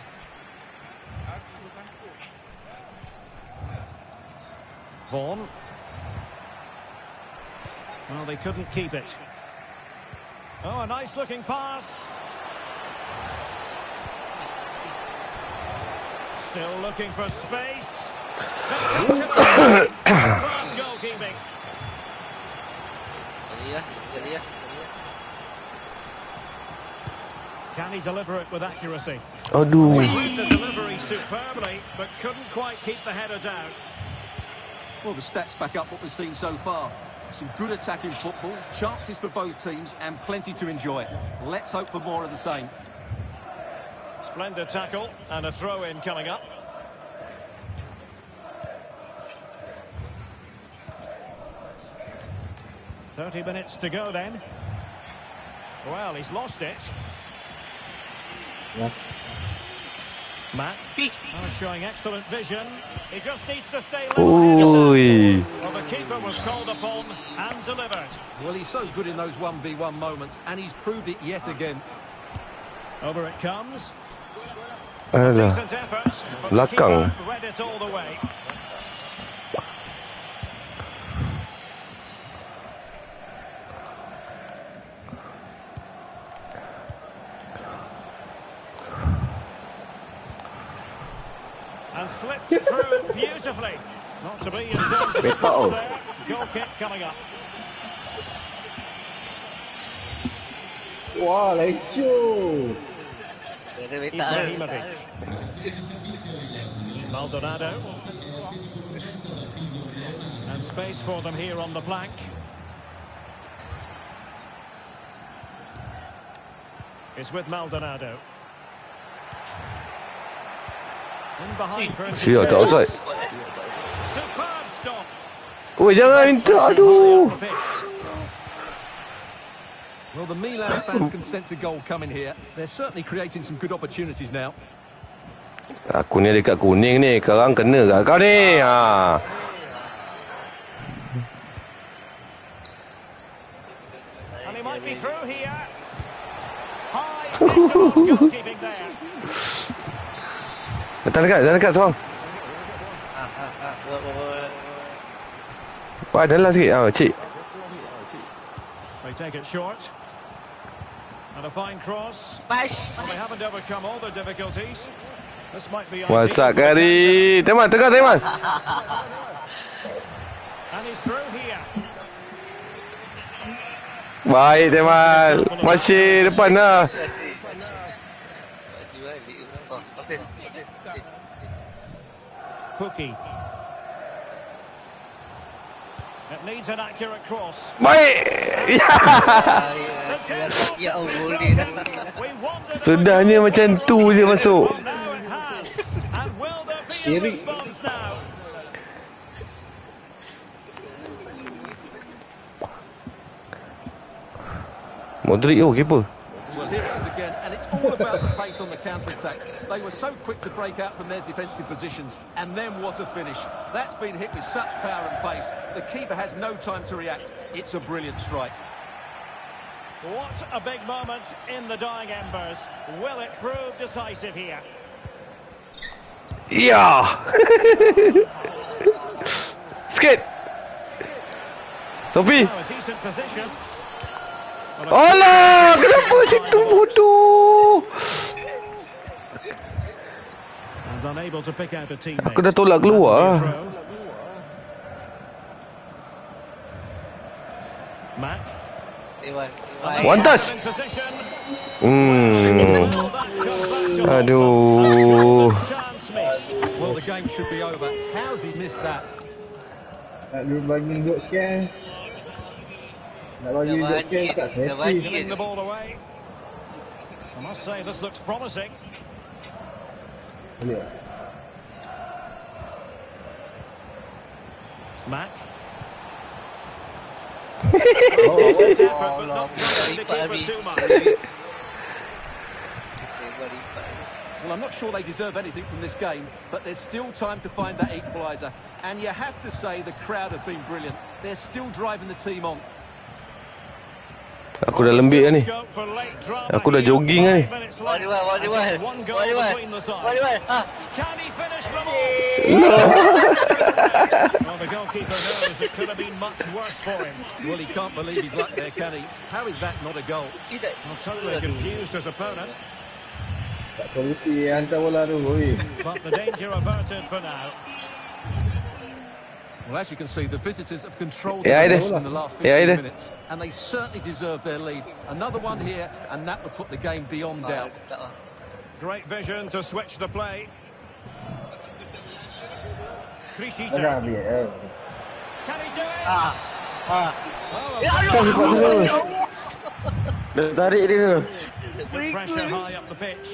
S4: Vaughan. Well, they couldn't keep it. Oh, a nice looking pass. Still looking for space. Spectacular. Class goalkeeping.
S3: Kali lah, kali lah, kali lah.
S4: Can he deliver it with accuracy?
S2: Aduh.
S4: He read the delivery superbly, but couldn't quite keep the header down.
S5: Well, the stats back up what we've seen so far. Some good attacking football, chances for both teams, and plenty to enjoy. Let's hope for more of the same.
S4: Splendid tackle, and a throw-in coming up. thirty minutes to go then. Well, he's lost it.
S1: Yeah.
S4: Matt, oh, showing excellent vision. He just needs to stay
S2: level. Oi.
S4: Well, the keeper was called upon and delivered.
S5: Well, he's so good in those one v one moments, and he's proved it yet again.
S4: Over it comes.
S2: Alah.
S4: Decent effort, but the
S2: Belakang.
S4: keeper read it all the way. And slipped it through beautifully. Not to be in terms of the cross there. Goal kick coming up.
S1: Wah, lecu.
S4: Ibrahimovic. Maldonado. And space for them here on the flank. It's with Maldonado. In behind for
S2: Si, tak outside.
S4: Superb stop.
S2: Oi, jangan minta. Aduh.
S5: Well, the Milan fans can sense a goal coming here. They're certainly creating some good opportunities now.
S2: Aku ni dekat kuning ni. Sekarang kena kat kau ni. Ha.
S4: And he might be through here. High echelon goalkeeping there.
S2: Datang dekat, datang dekat seorang.
S3: Ah, ah, ah. Buat, buat, buat.
S2: Pak, dalam sikit. Ah, cik.
S4: They take it short. And a fine cross.
S3: Pas.
S4: Well, they haven't overcome all the difficulties. This might be
S2: Masak kari. Teman, tengah teman.
S4: And he's through here.
S2: Baik teman. Masih depan lah.
S3: Oh, okey.
S4: Pookie. It needs an accurate cross.
S2: Baik. Ya.
S3: Ya Allah, boleh dah.
S4: We wandered
S2: Sudahnya macam tu je masuk.
S4: Well, now it has. And will there be a response now?
S2: Modric oh keeper.
S5: Well, here it is again, and it's all about the pace on the counter-attack. They were so quick to break out from their defensive positions, and then what a finish. That's been hit with such power and pace. The keeper has no time to react. It's a brilliant strike.
S4: What a big moment in the dying embers. Will it prove decisive here?
S2: Ya. Sikit. Sofi.
S4: Now a decent position.
S2: Alah, kenapa situ bodoh?
S4: And unable to pick out a teammate.
S2: Aku dah tolak keluar.
S4: Mac.
S3: Dewan.
S2: One touch. Hmm. Aduh.
S5: Well, the game should be over. How's he missed that?
S1: Nak dia bagi duduk scan. Nak bagi duduk scan kat happy.
S4: Giving the ball away. I must say this looks promising.
S1: Boleh.
S4: Mac. Decent effort, but not trying to keep it too much.
S5: Well, I'm not sure they deserve anything from this game, but there's still time to find that equaliser. And you have to say the crowd have been brilliant. They're still driving the team on.
S2: Aku dah lembik dah ni. Aku dah jogging dah ni.
S3: Wadi wadi wadi wadi. Wadi wadi. Wadi wadi. Ha.
S4: Can he finish them all? Well, the goalkeeper knows it could have been much worse for him.
S5: Well, he can't believe he's luck there, can he? How is that not a goal?
S4: Well, totally confused his opponent.
S1: Tak solusi hantar bola tu. Oi.
S4: But the danger averted for now.
S5: Well, as you can see, the visitors have controlled
S2: Yeah,
S5: the
S2: I
S5: possession in the last
S2: Yeah, I
S5: fifteen
S2: did.
S5: minutes, and they certainly deserve their lead. Another one here, and that would put the game beyond doubt.
S4: Great vision to switch the play. Krishita.
S1: Jangan ambil. Eh.
S4: Can he do it?
S3: Ah. Ah.
S4: Oh,
S3: Ya Allah.
S2: Dah tarik dia.
S4: with pressure high up the pitch.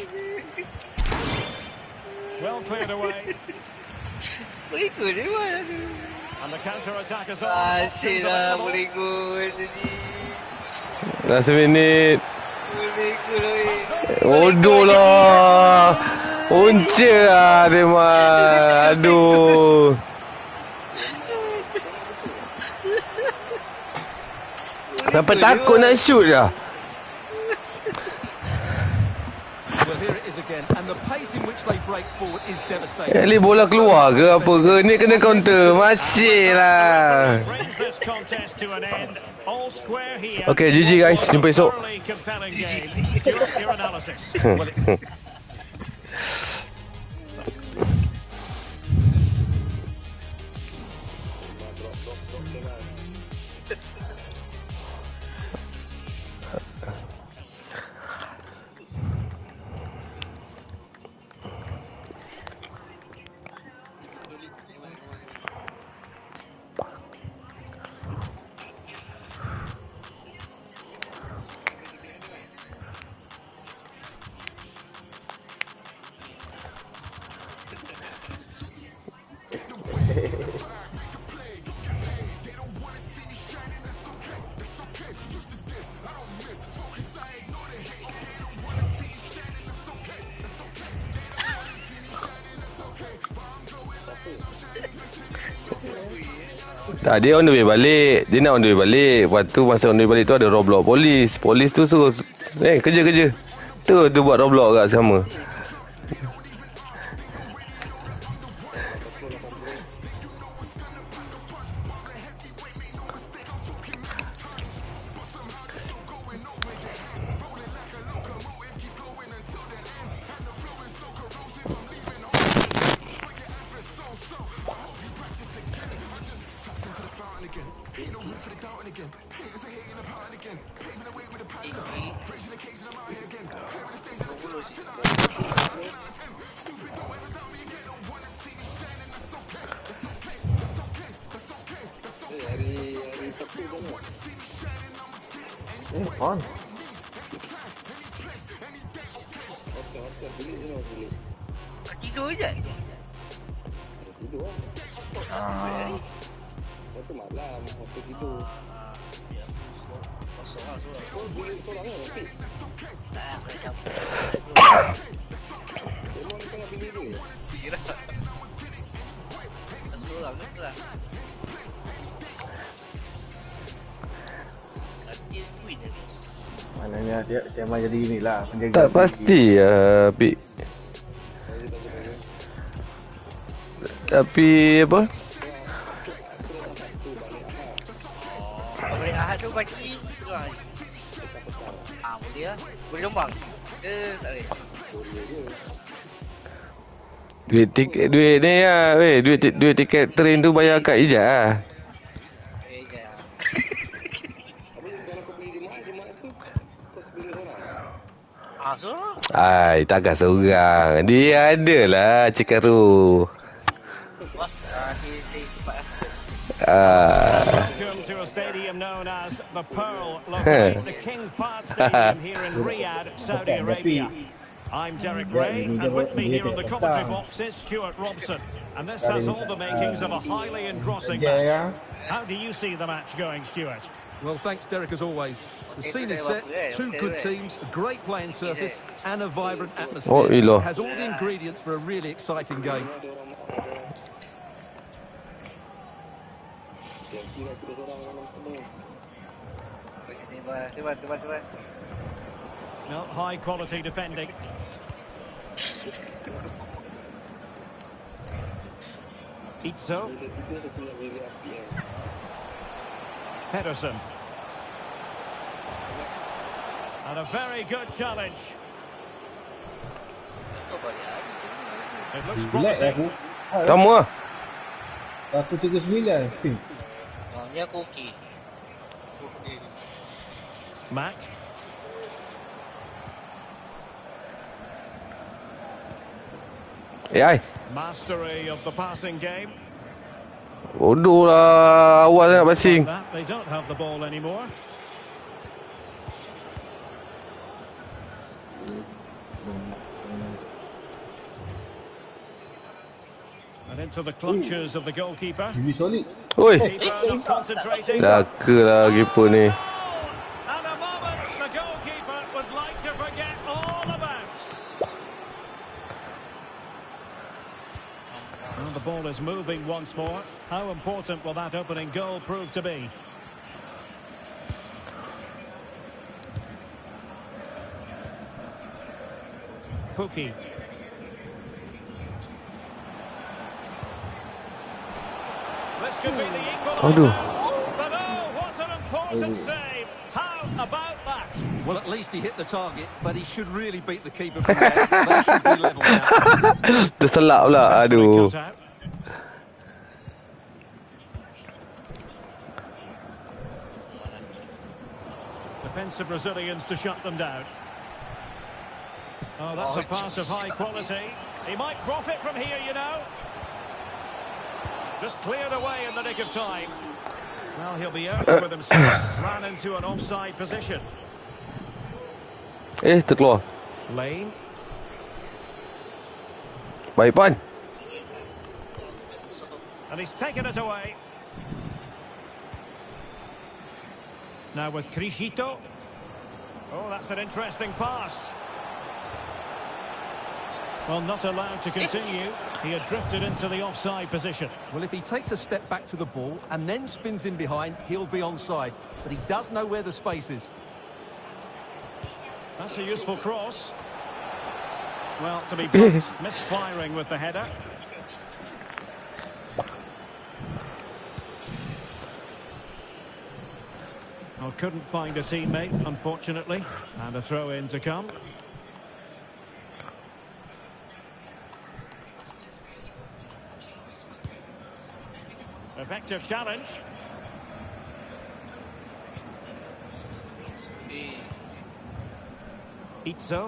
S4: Well cleared away.
S3: Berikut dia mana tu?
S4: And the counter-attack is on.
S3: Asyik
S4: Options
S3: lah
S4: available.
S3: berikut tadi.
S2: Dah seminit.
S3: Berikut oi.
S2: Bodoh lah. Punca lah dia mah. Aduh. Sampai takut nak shoot dah.
S5: Well, here it is again, and the pace in which they break forward is devastating.
S2: Eli bola keluar ke apa ke? Ni kena counter. Masih lah.
S4: Brings this contest to an end. All square here.
S2: Okay, G G guys. Jumpa esok.
S4: Thoroughly compelling game. Stuart, your analysis.
S5: Well, it-
S2: Tak, dia on the way balik. Dia nak on the way balik. Lepas tu masa on the way balik tu ada roadblock polis. Polis tu suruh, eh kerja-kerja. Tu dia buat roadblock kat sama.
S1: Eh, on.
S3: Tidur je.
S1: Ah.
S7: Waktu malam, waktu tidur.
S3: Kosong lah semua.
S7: Kau boleh seorang kan, Rafiq?
S3: Tak, kena campur.
S7: Memang kau tengah pilih dia.
S3: Kira. Seorang ke seorang? Nanti win je.
S1: Maknanya dia memang jadi inilah penjaga.
S2: Tak pasti ya, Pik. Tapi apa?
S3: Kau boleh ahad tu pagi seorang ni. Ah, boleh lah. Boleh lombang. Ke tak boleh?
S2: Duit tiket, duit ni lah, weh. Duit, duit tiket train tu bayar kat Ijaz lah.
S3: Eh, jangan. Ah, so?
S2: Ai, takkan seorang. Dia ada lah cakap tu.
S3: Bos, ah, dia saya cepat lah.
S2: Ah.
S4: Welcome to a stadium known as the Pearl, located at the King Fahd Stadium here in Riyadh, Saudi Arabia. I'm Derek Ray, and with me here in the commentary box is Stuart Robson. And this has all the makings of a highly engrossing match. How do you see the match going, Stuart?
S5: Well, thanks, Derek, as always. The scene is set, two good teams, a great playing surface, and a vibrant atmosphere.
S2: Oh, ilah.
S5: Has all the ingredients for a really exciting game.
S3: Tembak, tembak, tembak, tembak.
S4: No, high quality defending. Itzo. Pedersen. And a very good challenge.
S3: Kau balik hari tu.
S4: It looks
S1: Relax
S4: promising.
S1: aku.
S2: Kamu lah.
S1: seratus tiga puluh sembilan.
S3: Oh, ni aku okey. Okey.
S4: Mac.
S2: Eh, ai.
S4: Mastery of the passing game.
S2: Bodoh lah. Awal sangat passing.
S4: That they don't have the ball anymore. And into the clutches of the goalkeeper.
S1: Lebih solid.
S2: Oi.
S4: Keeper not concentrating.
S2: Laka lah keeper ni.
S4: And a moment the goalkeeper would like to forget all about. And the ball is moving once more. How important will that opening goal prove to be? Pukki. This could be the equaliser.
S2: Aduh.
S4: But oh, what an important save. How about that?
S5: Well, at least he hit the target, but he should really beat the keeper from there. They should be level now.
S2: Terselak pula.
S4: Successfully
S2: Aduh.
S4: cut out. Defensive Brazilians to shut them down. Oh, that's a pass of high quality. He might profit from here, you know. Just cleared away in the nick of time. Well, he'll be out with himself. Ran into an offside position.
S2: Eh, terkeluar.
S4: Lane.
S2: Baik, Pan.
S4: And he's taken it away. Now with Criscito. Oh, that's an interesting pass. Well, not allowed to continue. He had drifted into the offside position.
S5: Well, if he takes a step back to the ball and then spins in behind, he'll be onside. But he does know where the space is.
S4: That's a useful cross. Well, to be blunt, misfiring with the header. Well, couldn't find a teammate, unfortunately. And a throw-in to come. Effective challenge. Itzo.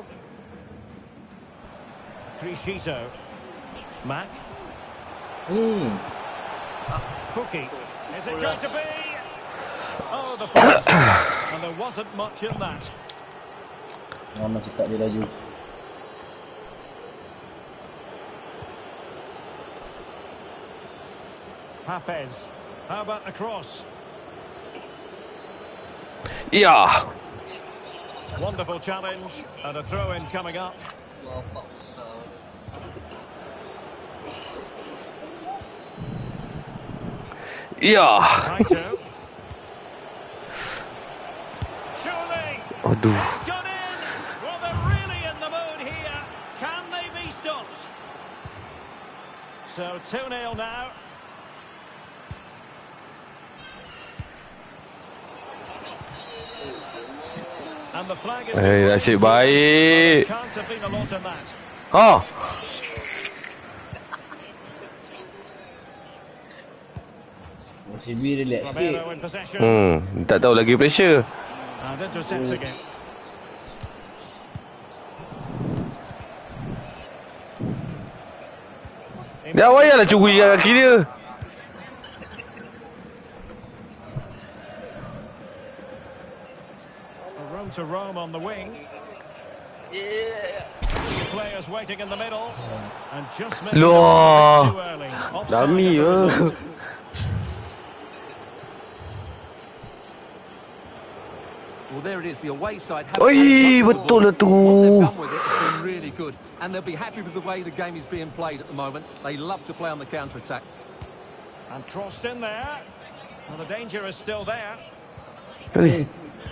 S4: Criscito. Mac.
S7: Hmm.
S4: Cookie. Is it going to be? Oh, the first. And there wasn't much in that.
S7: Mama cakap dia laju.
S4: Hafez. How about the cross?
S2: Yeah.
S4: Wonderful challenge. And a throw-in coming up.
S2: Yeah.
S4: Righto. Surely.
S2: Aduh.
S4: It's gone in. Well, they're really in the mood here. Can they be stopped? So two nil now. And the flag is
S2: Eh, nasib baik.
S4: Can't have been a lot in that.
S2: Ha.
S7: Masih B relax sikit.
S4: Romero in possession.
S2: Hmm, tak tahu lagi pressure.
S4: And intercepts again.
S2: Dah payahlah curi kat kaki dia.
S4: Room to roam on the wing.
S3: Yeah.
S4: Players waiting in the middle. And just missed
S2: Loh.
S4: too early. Offside
S2: Dummy
S4: as a
S2: ya.
S4: result.
S5: Well, there it is. The away side. haven't
S2: Oi,
S5: had much
S2: betul lah tu.
S5: What they've done with it has been really good, and they'll be happy with the way the game is being played at the moment. They love to play on the counter-attack.
S4: And crossed in there. Well, the danger is still there.
S2: Oi.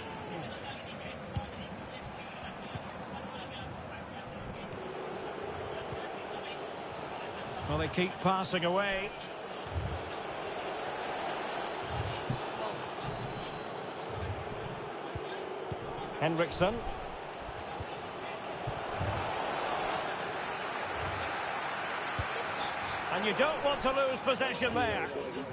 S4: Well, they keep passing away. Henriksen. And you don't want to lose possession there.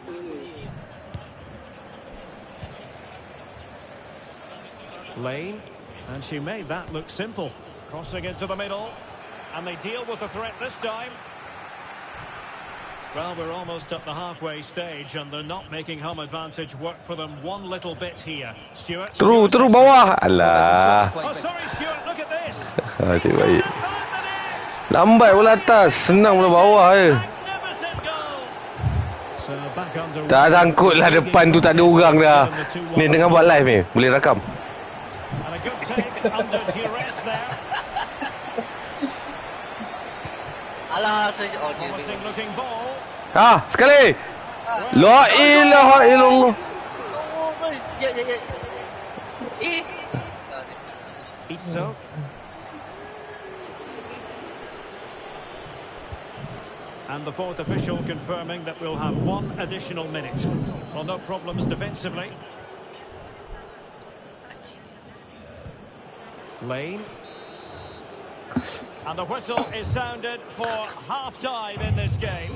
S4: Lane. And she made that look simple. Crossing into the middle. And they deal with the threat this time. Well, we're almost at the halfway stage and they're not making home advantage work for them one little bit here. Stuart.
S2: Terus, terus bawah. Alah.
S4: Oh, sorry, Stuart, look at this.
S2: Nasib baik. Lambat bola atas, senang bola bawah je.
S4: Magnificent goal. So back under.
S2: Tak sangkut lah depan tu, tak ada orang dah. Ni tengah buat live ni, boleh rakam.
S4: And a good take under duress there.
S3: Alah, saya oh dia.
S4: Promising looking ball.
S2: Ha, sekali. La ilaha illallah.
S3: Oh, ya ya ya. Eh.
S4: Itzo. And the fourth official confirming that we'll have one additional minute. Well, no problems defensively. Lane. And the whistle is sounded for half-time in this game.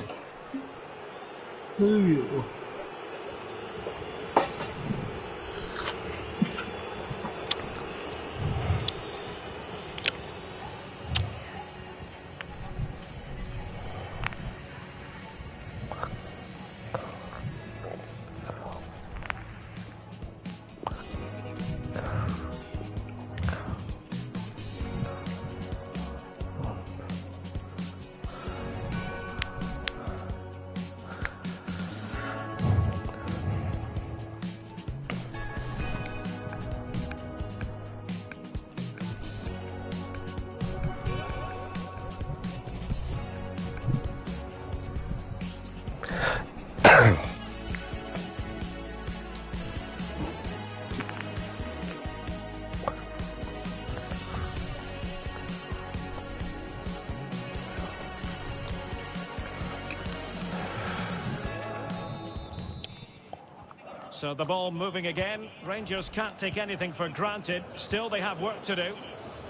S4: So the ball moving again. Rangers can't take anything for granted. Still, they have work to do.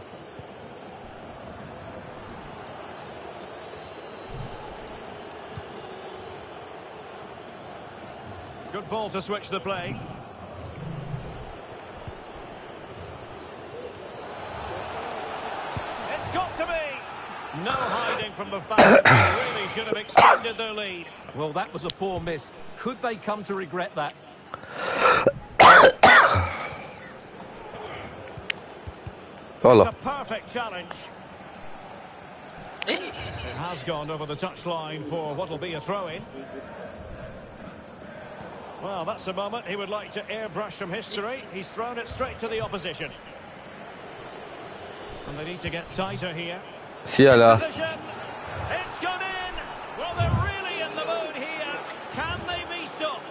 S4: Good ball to switch the play. It's got to be. No hiding from the fact that they really should have extended their lead.
S5: Well, that was a poor miss. Could they come to regret that?
S4: It's a perfect challenge. It has gone over the touchline for what will be a throw-in. Well, that's a moment he would like to airbrush from history. He's thrown it straight to the opposition. And they need to get tighter here.
S2: Sialah.
S4: Position. It's gone in. Well, they're really in the mood here. Can they be stopped?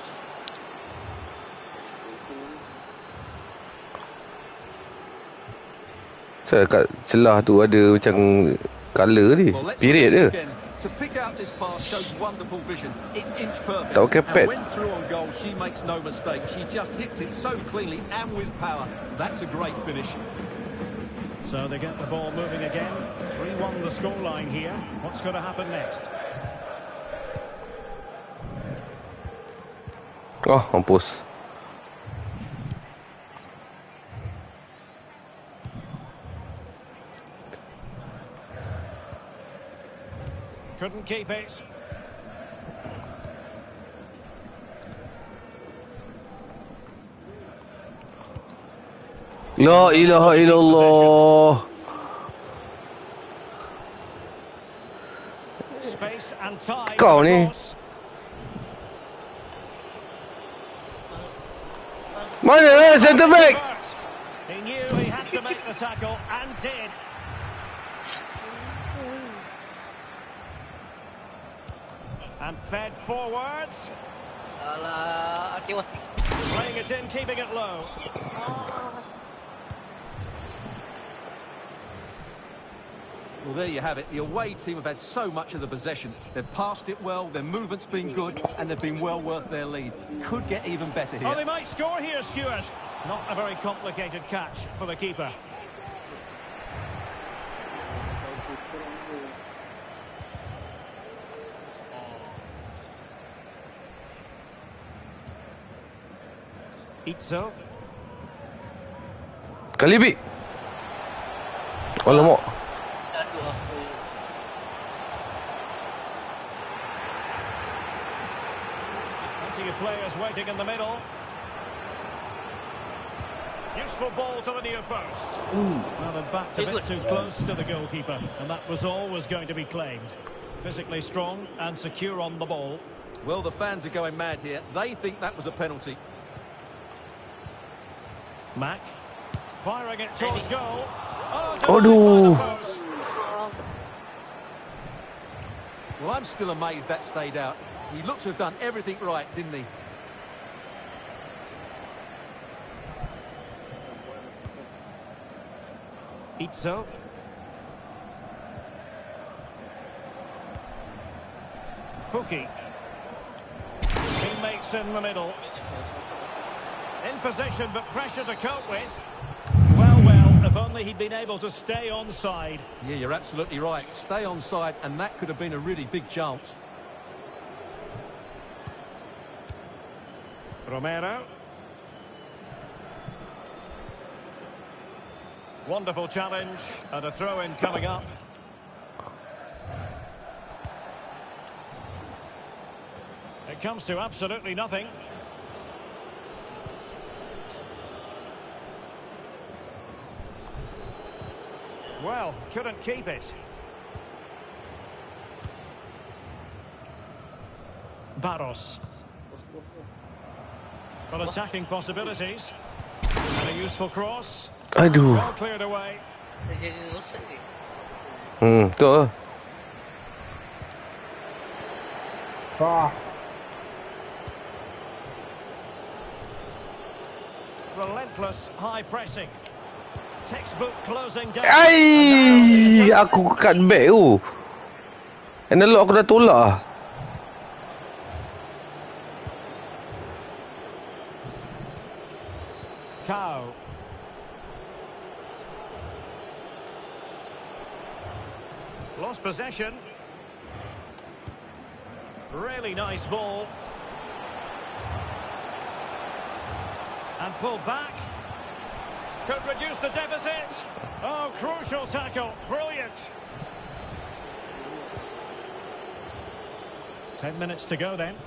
S2: Saya kat celah tu ada macam colour ni.
S5: Well, let's
S2: Period
S5: look
S2: dia.
S5: at this again. To pick out this pass shows wonderful vision. It's inch perfect.
S2: Tak pakai pad.
S5: And when through on goal, she makes no mistake. She just hits it so cleanly and with power. That's a great finish.
S4: So they get the ball moving again. three one the scoreline here. What's going to happen next?
S2: Oh, mampus.
S4: Couldn't keep it.
S2: La ilaha illallah.
S4: Space and time.
S2: Kau ni. Mana centre back?
S4: He knew he had to make the tackle and did. And fed forwards.
S3: Alah, okay, wah.
S4: Playing it in, keeping it low.
S5: Well, there you have it. The away team have had so much of the possession. They've passed it well, their movement's been good, and they've been well worth their lead. Could get even better here.
S4: Oh, they might score here, Stuart. Not a very complicated catch for the keeper. Itzo.
S2: Kalibi. Alamak.
S4: Plenty of players waiting in the middle. Useful ball to the near post. Well, in fact, a bit too close to the goalkeeper, and that was always going to be claimed. Physically strong and secure on the ball.
S5: Well, the fans are going mad here. They think that was a penalty.
S4: Mack firing it towards goal. Oh,
S2: Aduh.
S4: post.
S5: Well, I'm still amazed that stayed out. He looked to have done everything right, didn't he?
S4: Itzo. Pookie. Teammates in the middle. In position, but pressure to cope with. Well, well, if only he'd been able to stay onside.
S5: Yeah, you're absolutely right. Stay onside, and that could have been a really big chance.
S4: Romero. Wonderful challenge, and a throw-in coming up. It comes to absolutely nothing. Well, couldn't keep it. Barros. Well, attacking possibilities. And a useful cross.
S2: Aduh.
S4: Well cleared away.
S3: Dia jadi rosak ni.
S2: Hmm, betul.
S1: Ah.
S4: Relentless high pressing. Textbook closing down.
S2: Ai, aku kat back tu. Analog aku dah tolak.
S4: Cow. Lost possession. Really nice ball. And pulled back. Could reduce the deficit. Oh, crucial tackle. Brilliant. Ten minutes to go then.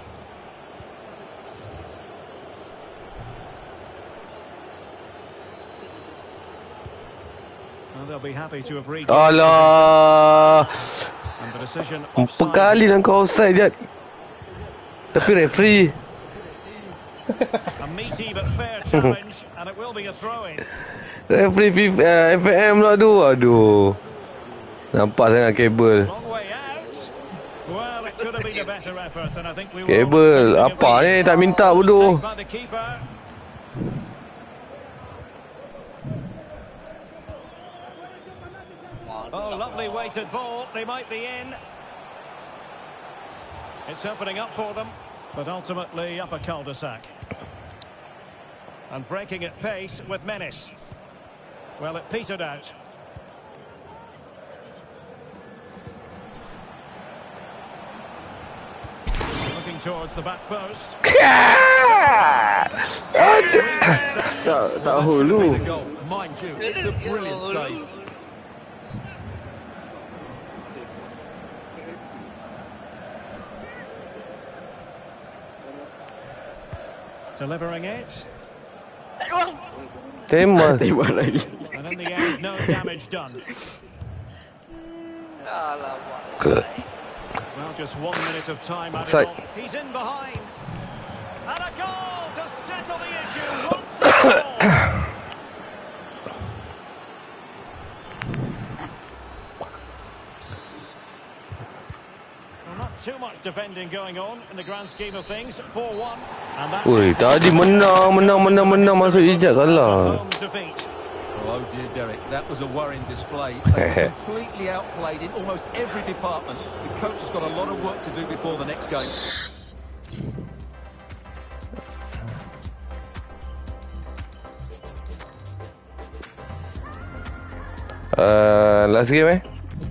S4: Well, they'll be happy to have reached.
S2: Alah.
S4: And the decision
S2: Empat
S4: offside.
S2: kali dan kau offside je. Tapi referee.
S4: A meaty but fair challenge, and it will be a throw-in.
S2: Referee uh, F M lah tu. Aduh. Nampak sangat kabel.
S4: Long way out. Well, it could have been a better effort, and I think we were
S2: Kabel.
S4: all
S2: Apa
S4: expecting
S2: ni? Tak minta bodoh.
S4: by the keeper. Oh, lovely weighted ball. They might be in. It's opening up for them, but ultimately up a cul-de-sac. And breaking at pace with menace. Well, it petered out. Looking towards the back post.
S2: Tak tak hulu.
S5: The goal, mind you, it's a brilliant save.
S4: Delivering it.
S2: Tembak.
S1: Tembak lagi.
S4: And in the end, no damage done.
S2: Ke.
S4: Well, just one minute of time added
S2: Offside.
S4: on. He's in behind. And a goal to settle the issue once and for all. Well, not too much defending going on in the grand scheme of things. four one. And that
S2: Woi,
S4: is
S2: tadi menang, menang, menang, menang masuk ijat kalah.
S4: home defeat.
S5: Oh dear, Derek, that was a worrying display. They were completely outplayed in almost every department. The coach has got a lot of work to do before the next game.
S2: Uh, last game eh?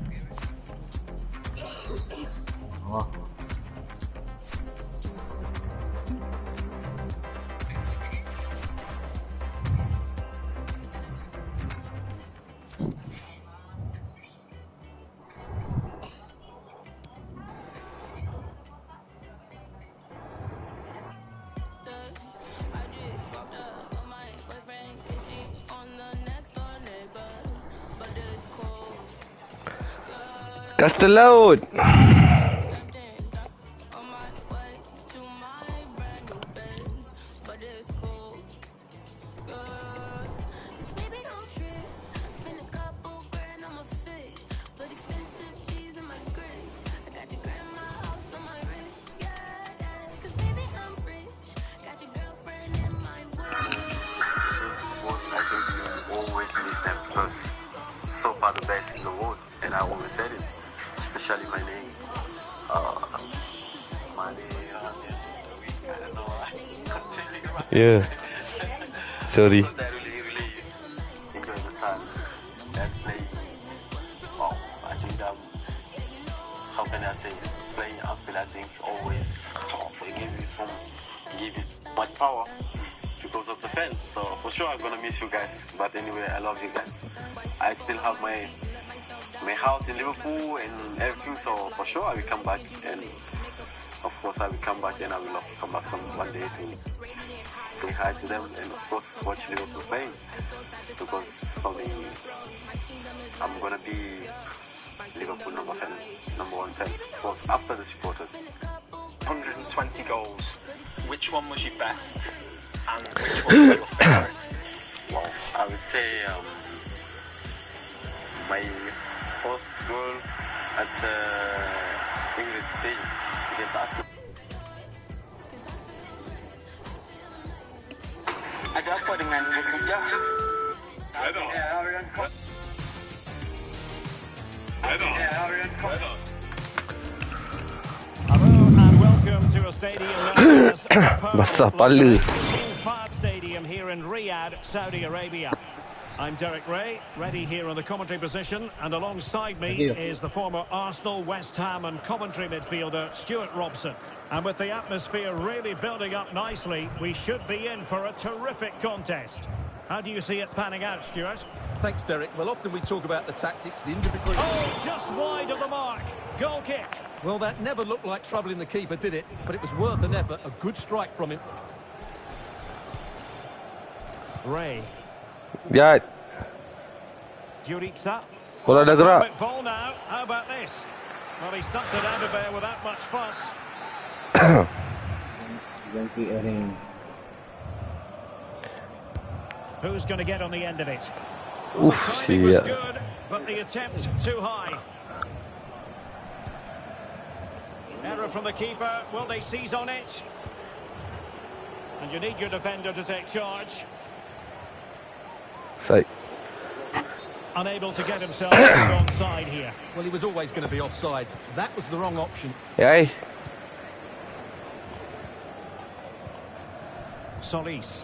S2: Kastel Laut.
S8: Always miss them because so far the best in the world, and I always said it. Especially my name, uh, my name, uh, I don't know, right?
S2: Yeah. Sorry.
S8: So that really, really enjoy the time. That play, wow, I think um, how can I say, playing upfield, I think always powerful. It gives you some, give you much power because of the fans. So for sure I'm gonna miss you guys. But anyway, I love you guys. I still have my my house in Liverpool and everything, so for sure I will come back, and of course I will come back, and I will love to come back some one day to say hi to them, and of course watch Liverpool play, because for me I'm gonna be Liverpool number fan, number one fan, of course after the supporters.
S9: one hundred twenty goals. Which one was your best, and which one was your favourite?
S8: Wow, I would say um, my first goal at the uh, English Stadium against Arsenal.
S9: Ada apa dengan Bekerja?
S4: Hello and welcome to a stadium known as
S2: Basah pala.
S4: Kings Park Stadium here. here in Riyadh, Saudi Arabia. I'm Derek Ray, ready here in the commentary position, and alongside me is the former Arsenal, West Ham and Coventry midfielder Stuart Robson. And with the atmosphere really building up nicely, we should be in for a terrific contest. How do you see it panning out, Stuart?
S5: Thanks, Derek. Well, often we talk about the tactics, the individual...
S4: Oh, just wide of the mark. Goal kick.
S5: Well, that never looked like troubling the keeper, did it? But it was worth an effort. A good strike from him.
S4: Ray.
S2: Ya.
S4: Jurica.
S2: Bola dah gerak.
S4: Ball now. How about this? Well, he stuck it out of there without much fuss. Who's going to get on the end of it? Well, the timing was good, but the attempt too high. Error from the keeper. Will they seize on it? And you need your defender to take charge.
S2: Side.
S4: Unable to get himself onside here.
S5: Well, he was always going to be offside. That was the wrong option.
S2: Ya.
S4: Solis.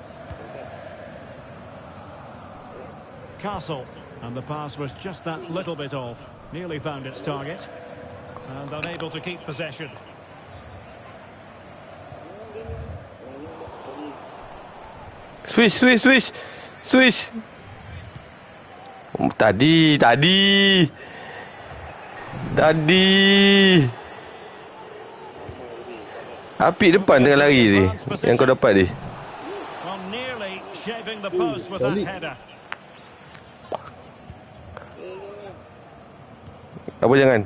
S4: Castle. And the pass was just that little bit off. Nearly found its target. And unable to keep possession.
S2: Swish, swish, swish. Swish. Tadi, tadi. Tadi. Apik depan tengah lari ni. Yang kau dapat ni.
S4: Well, nearly shaving the post with that header.
S2: Apa jangan?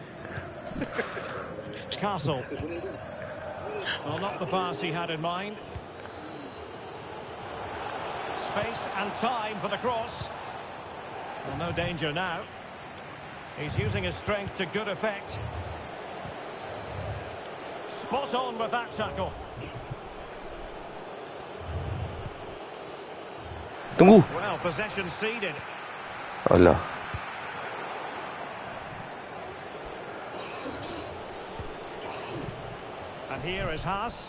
S4: Castle. Well, not the pass he had in mind. Space and time for the cross. Well, no danger now. He's using his strength to good effect. Spot on with that tackle.
S2: Tunggu.
S4: Well, possession ceded.
S2: Alah.
S4: And here is Haas.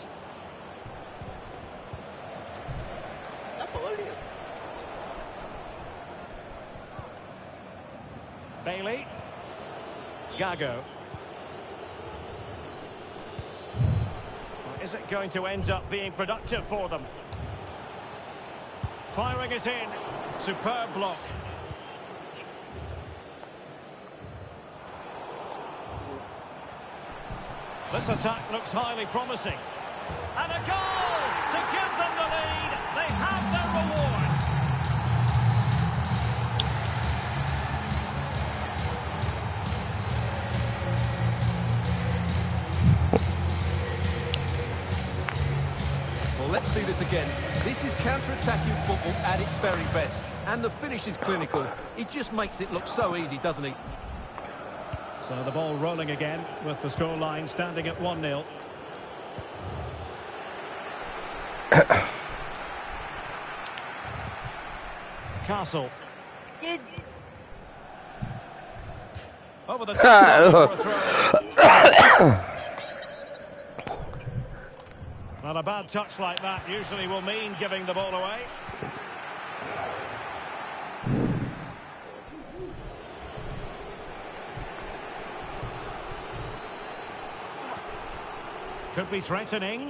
S4: Bailey. Gago. Is it going to end up being productive for them? Firing it in. Superb block. This attack looks highly promising. And a goal to give them the lead. They have their reward.
S5: Well, let's see this again. This is counter-attacking football at its very best. And the finish is clinical. It just makes it look so easy, doesn't it?
S4: So the ball rolling again with the scoreline standing at one nil. Castle. Over the top for a throw. Well, a bad touch like that usually will mean giving the ball away. Could be threatening.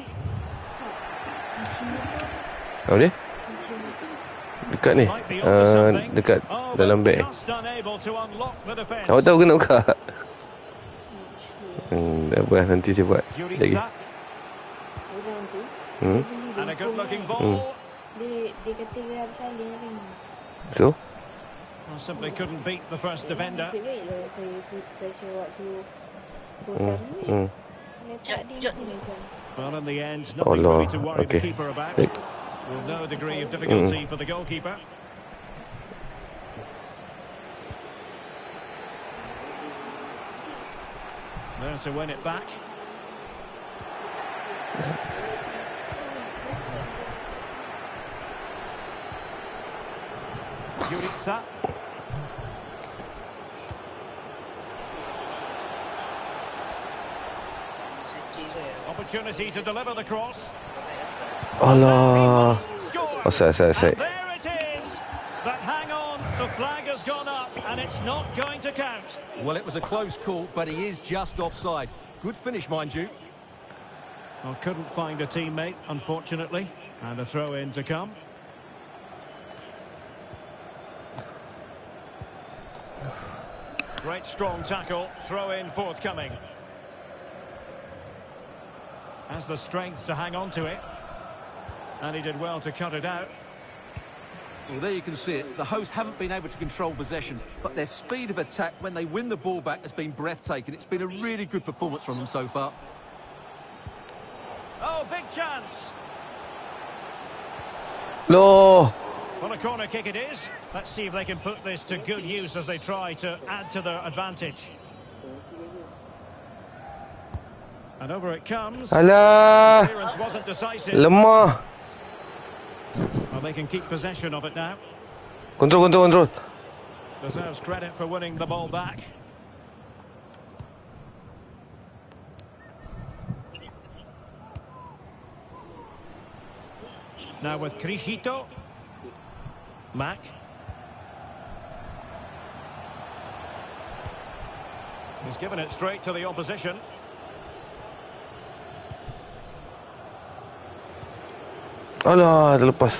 S2: Apa dia? Dekat ni. Uh, dekat dalam beg. Awak tahu kena buka. Hmm, dah apa nanti saya buat. Lagi. Hmm.
S4: And a good looking ball.
S2: So?
S4: Well, simply couldn't beat the first defender.
S2: Hmm. Hmm.
S4: Well, in the end, nothing
S2: Allah.
S4: really to worry
S2: Okay.
S4: the keeper about.
S2: Baik.
S4: With no degree of difficulty
S2: Mm.
S4: for the goalkeeper. There to win it back. Jurica. Opportunity to deliver the cross.
S2: Allah.
S4: score.
S2: Offside, offside, offside.
S4: And there it is. But hang on, the flag has gone up and it's not going to count.
S5: Well, it was a close call, but he is just offside. Good finish, mind you.
S4: Well, couldn't find a teammate, unfortunately. And a throw in to come. Great strong tackle, throw in forthcoming. Has the strength to hang on to it. And he did well to cut it out.
S5: Well, there you can see it. The hosts haven't been able to control possession, but their speed of attack when they win the ball back has been breathtaking. It's been a really good performance from them so far.
S4: Oh, big chance.
S2: No.
S4: Well, a corner kick it is. Let's see if they can put this to good use as they try to add to their advantage. And over it comes.
S2: Alah.
S4: Clearance wasn't decisive.
S2: Lemah.
S4: Well, they can keep possession of it now.
S2: Control, control, control.
S4: Deserves credit for winning the ball back. Now with Criscito. Mack. He's given it straight to the opposition.
S2: Alah, terlepas.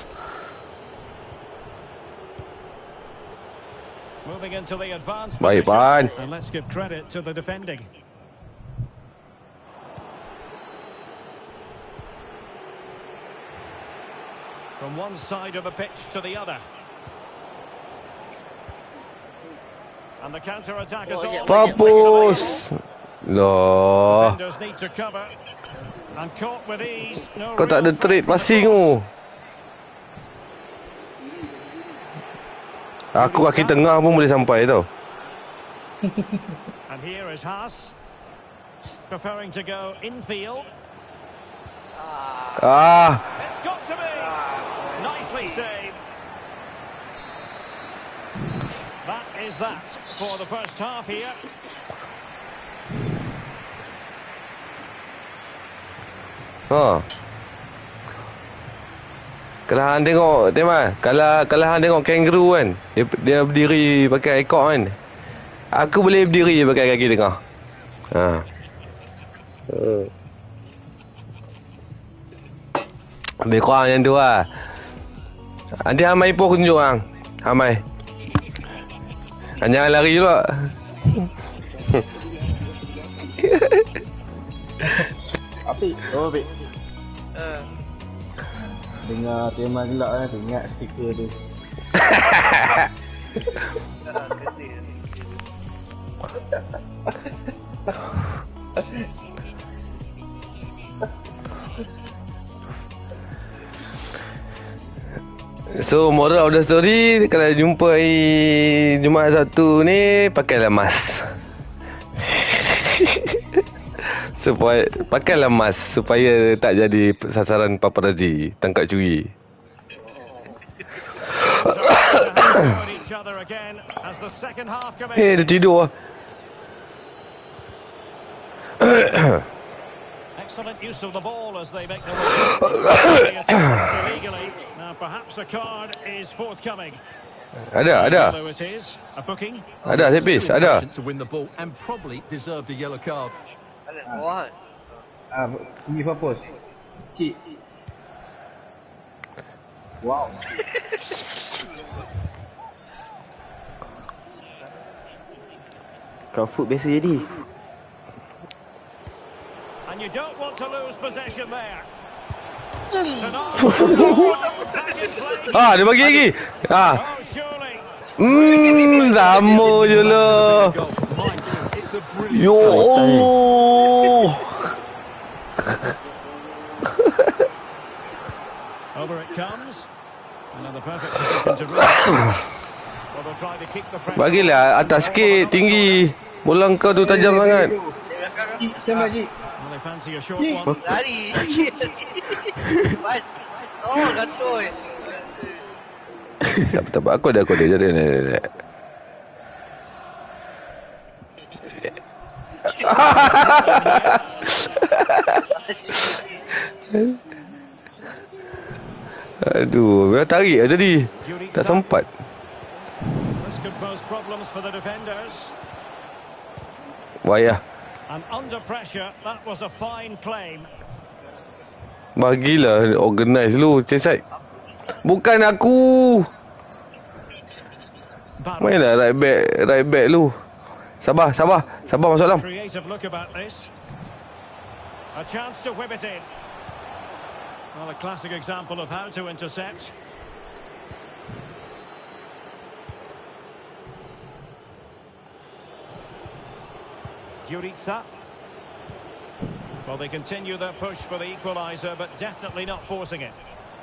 S4: Moving into the advanced
S2: Baik,
S4: position.
S2: Pan.
S4: And let's give credit to the defending. From one side of the pitch to the other. And the counter-attack is on.
S2: Papus. Loh.
S4: Defenders need to cover. And caught with ease. No
S2: Kau tak ada
S4: real
S2: trade
S4: threat from the
S2: passing
S4: cross.
S2: tu. Aku kaki tengah pun boleh sampai tau.
S4: And here is Haas. Preferring to go infield.
S2: Ah.
S4: It's got to be. Nicely saved. That is that for the first half here.
S2: Ha. Kalau hang tengok, Teman, kalau kalau hang tengok kangaroo kan, dia, dia berdiri pakai ekor kan. Aku boleh berdiri pakai kaki tengah. Ha. Uh. Lebih kurang macam tu lah. Nanti Hamai pun aku tunjuk hang. Hamai. Hang jangan lari pula.
S7: Apik, oh apik.
S3: Uh.
S7: Dengar tema gelak lah, ingat stiker tu.
S3: Ah, kena.
S2: So moral of the story, kalau jumpa hari Jumaat Sabtu ni, pakailah mask. Supaya pakailah mask supaya tak jadi sasaran paparazzi tangkap curi. Eh, dia tidur.
S4: Excellent use of the ball as they make the way illegally. Now perhaps a card is forthcoming.
S2: Ada, ada.
S4: It is a booking.
S2: Ada, Sepis, ada.
S5: To win the ball and probably deserved a yellow card.
S3: What?
S7: Ah, pergi Papus. Cik. Wow.
S2: Kau food biasa jadi.
S4: And you don't want to lose possession there.
S2: Ah, dia bagi lagi. Ah.
S4: Oh, surely.
S2: Hmm, sama je lah. Yo Allah.
S4: Over it comes. Another perfect position to run. Well, they'll try to keep the pressure.
S2: Bagilah atas sikit, tinggi. Bola kau tu tajam sangat.
S7: Cik, sama Cik.
S4: Well, they fancy a short one.
S3: Lari. What? Oh, gantung.
S2: Tak apa, tak apa. Aku ada, aku ada. Jadi, jadi, jadi. Aduh, dia tarik lah tadi. Tak sempat.
S4: This could pose problems for the defenders.
S2: Wayah.
S4: And under pressure, that was a fine claim.
S2: Bagilah organize lu, Chesai. Bukan aku. Mainlah right back, right back lu. Sabar, sabar, sabar masuk dalam.
S4: Creative look about this. A chance to whip it in. Well, a classic example of how to intercept. Djurica. Well, they continue their push for the equaliser, but definitely not forcing it.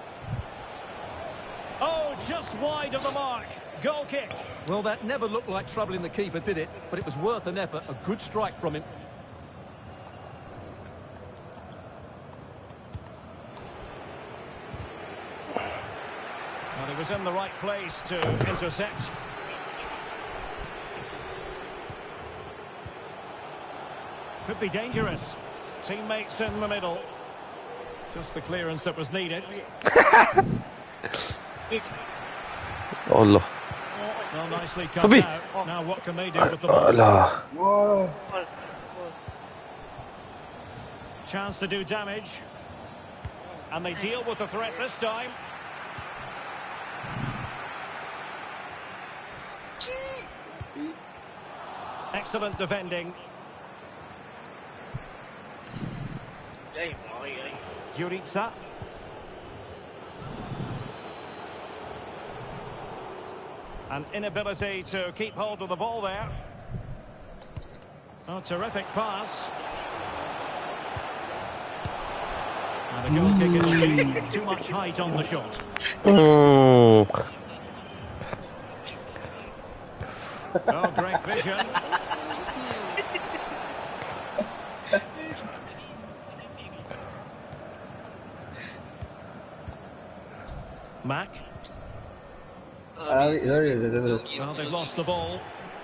S4: Oh, just wide of the mark. Goal kick.
S5: Well, that never looked like troubling the keeper, did it? But it was worth an effort. A good strike from him.
S4: Well, he was in the right place to intercept. Could be dangerous. Teammates in the middle. Just the clearance that was needed.
S2: Allah.
S4: Well, nicely cut out. Now what can they do with the ball?
S2: Allah.
S1: Whoa.
S4: Chance to do damage. And they deal with the threat this time. Excellent defending. Djurica. An inability to keep hold of the ball there. Oh, terrific pass. And a goal kick is too much height on the shot.
S2: Hmm.
S4: Oh, great vision. Mac.
S7: Ah, sorry, sorry.
S4: Well, they've lost the ball.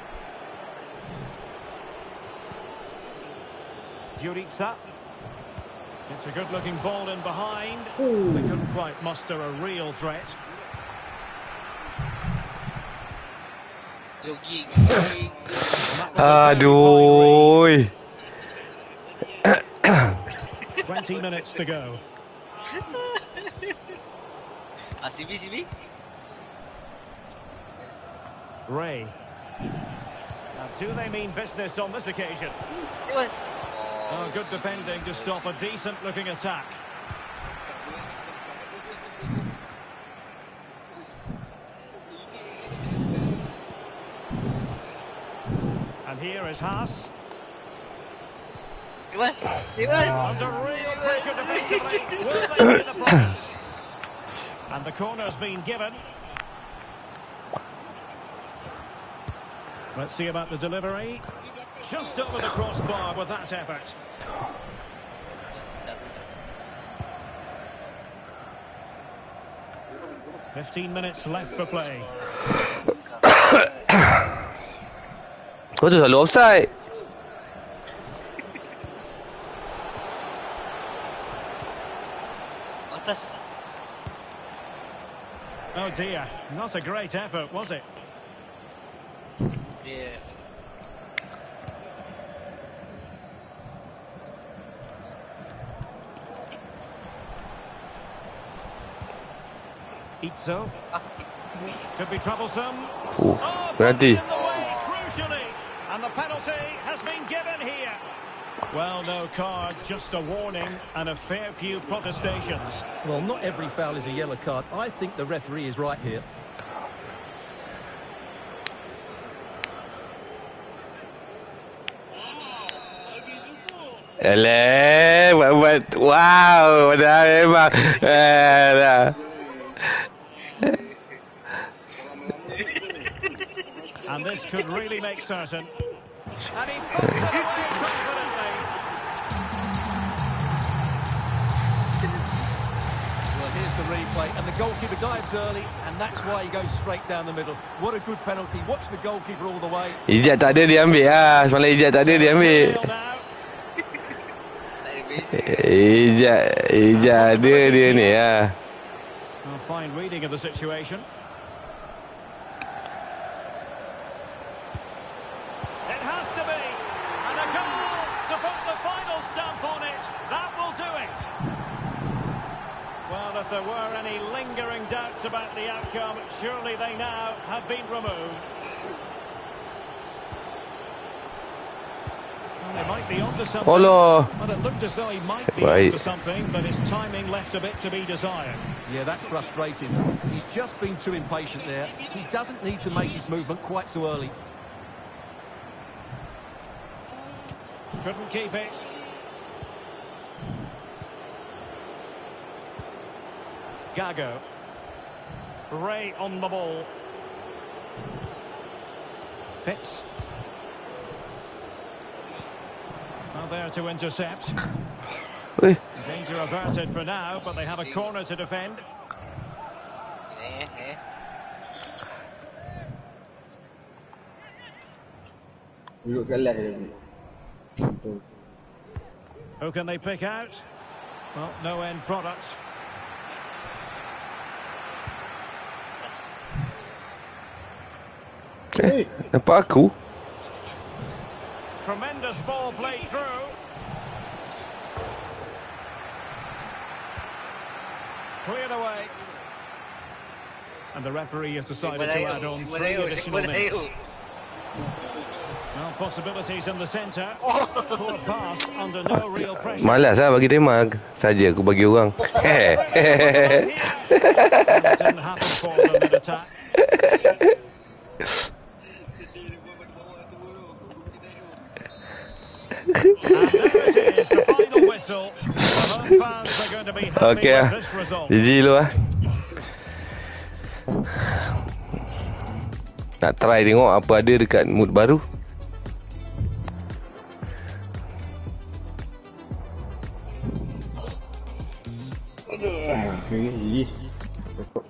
S4: Djurica. It's a good-looking ball in behind. Ooh. They couldn't quite muster a real threat.
S2: Aduh.
S4: Twenty minutes to go.
S3: Ah, C B, C B.
S4: Ray. Now, do they mean business on this occasion? Oh, good defending to stop a decent-looking attack. And here is Haas. Under real pressure defensively. Will they pay the price? And the corner's been given. Let's see about the delivery. Just over the crossbar with that effort. Fifteen minutes left for play.
S2: Kau tu selalu offside.
S3: Atas.
S4: Oh dear, not a great effort, was it?
S3: Yeah.
S4: Itzo. Could be troublesome.
S2: Uh,
S4: oh,
S2: berhenti.
S4: in the way, crucially. And the penalty has been given here. Well, no card, just a warning and a fair few protestations.
S5: Well, not every foul is a yellow card. I think the referee is right here.
S2: Eleh, buat-buat. Wow, dah memang. Eh, dah.
S4: And this could really make certain. And he puts it away confidently.
S5: Well, here's the replay, and the goalkeeper dives early, and that's why he goes straight down the middle. What a good penalty. Watch the goalkeeper all the way.
S2: Ijat tak ada dia ambil ah. Semalam Ijat tak ada dia ambil. Ijat, Ijat ada dia ni ah.
S4: A fine reading of the situation. It has to be. And a goal to put the final stamp on it. That will do it. Well, if there were any lingering doubts about the outcome, surely they now have been removed. Well, they might be onto something.
S2: Hello.
S4: Well, it looked as though he might be
S2: Right.
S4: onto something, but his timing left a bit to be desired.
S5: Yeah, that's frustrating. He's just been too impatient there. He doesn't need to make his movement quite so early.
S4: Couldn't keep it. Gago. Ray on the ball. Pitts. Well, there to intercept.
S2: Ui.
S4: Danger averted for now, but they have a corner to defend.
S3: Nè, nè.
S7: Duduk kat left dia. Betul.
S4: Who can they pick out? Well, no end product.
S2: Eh, nampak aku?
S4: Tremendous ball played through. Cleared away. And the referee has decided to add on three additional minutes. Well, possibilities in the centre. Poor pass under no real pressure.
S2: Malas lah bagi tembak. Saja aku bagi orang.
S4: It didn't happen for them in attack. And there it is, the final whistle. The home fans are going to be happy
S2: Okey lah.
S4: with this result.
S2: G G dulu lah. Nak try tengok apa ada dekat mood baru.
S7: Okay, G G.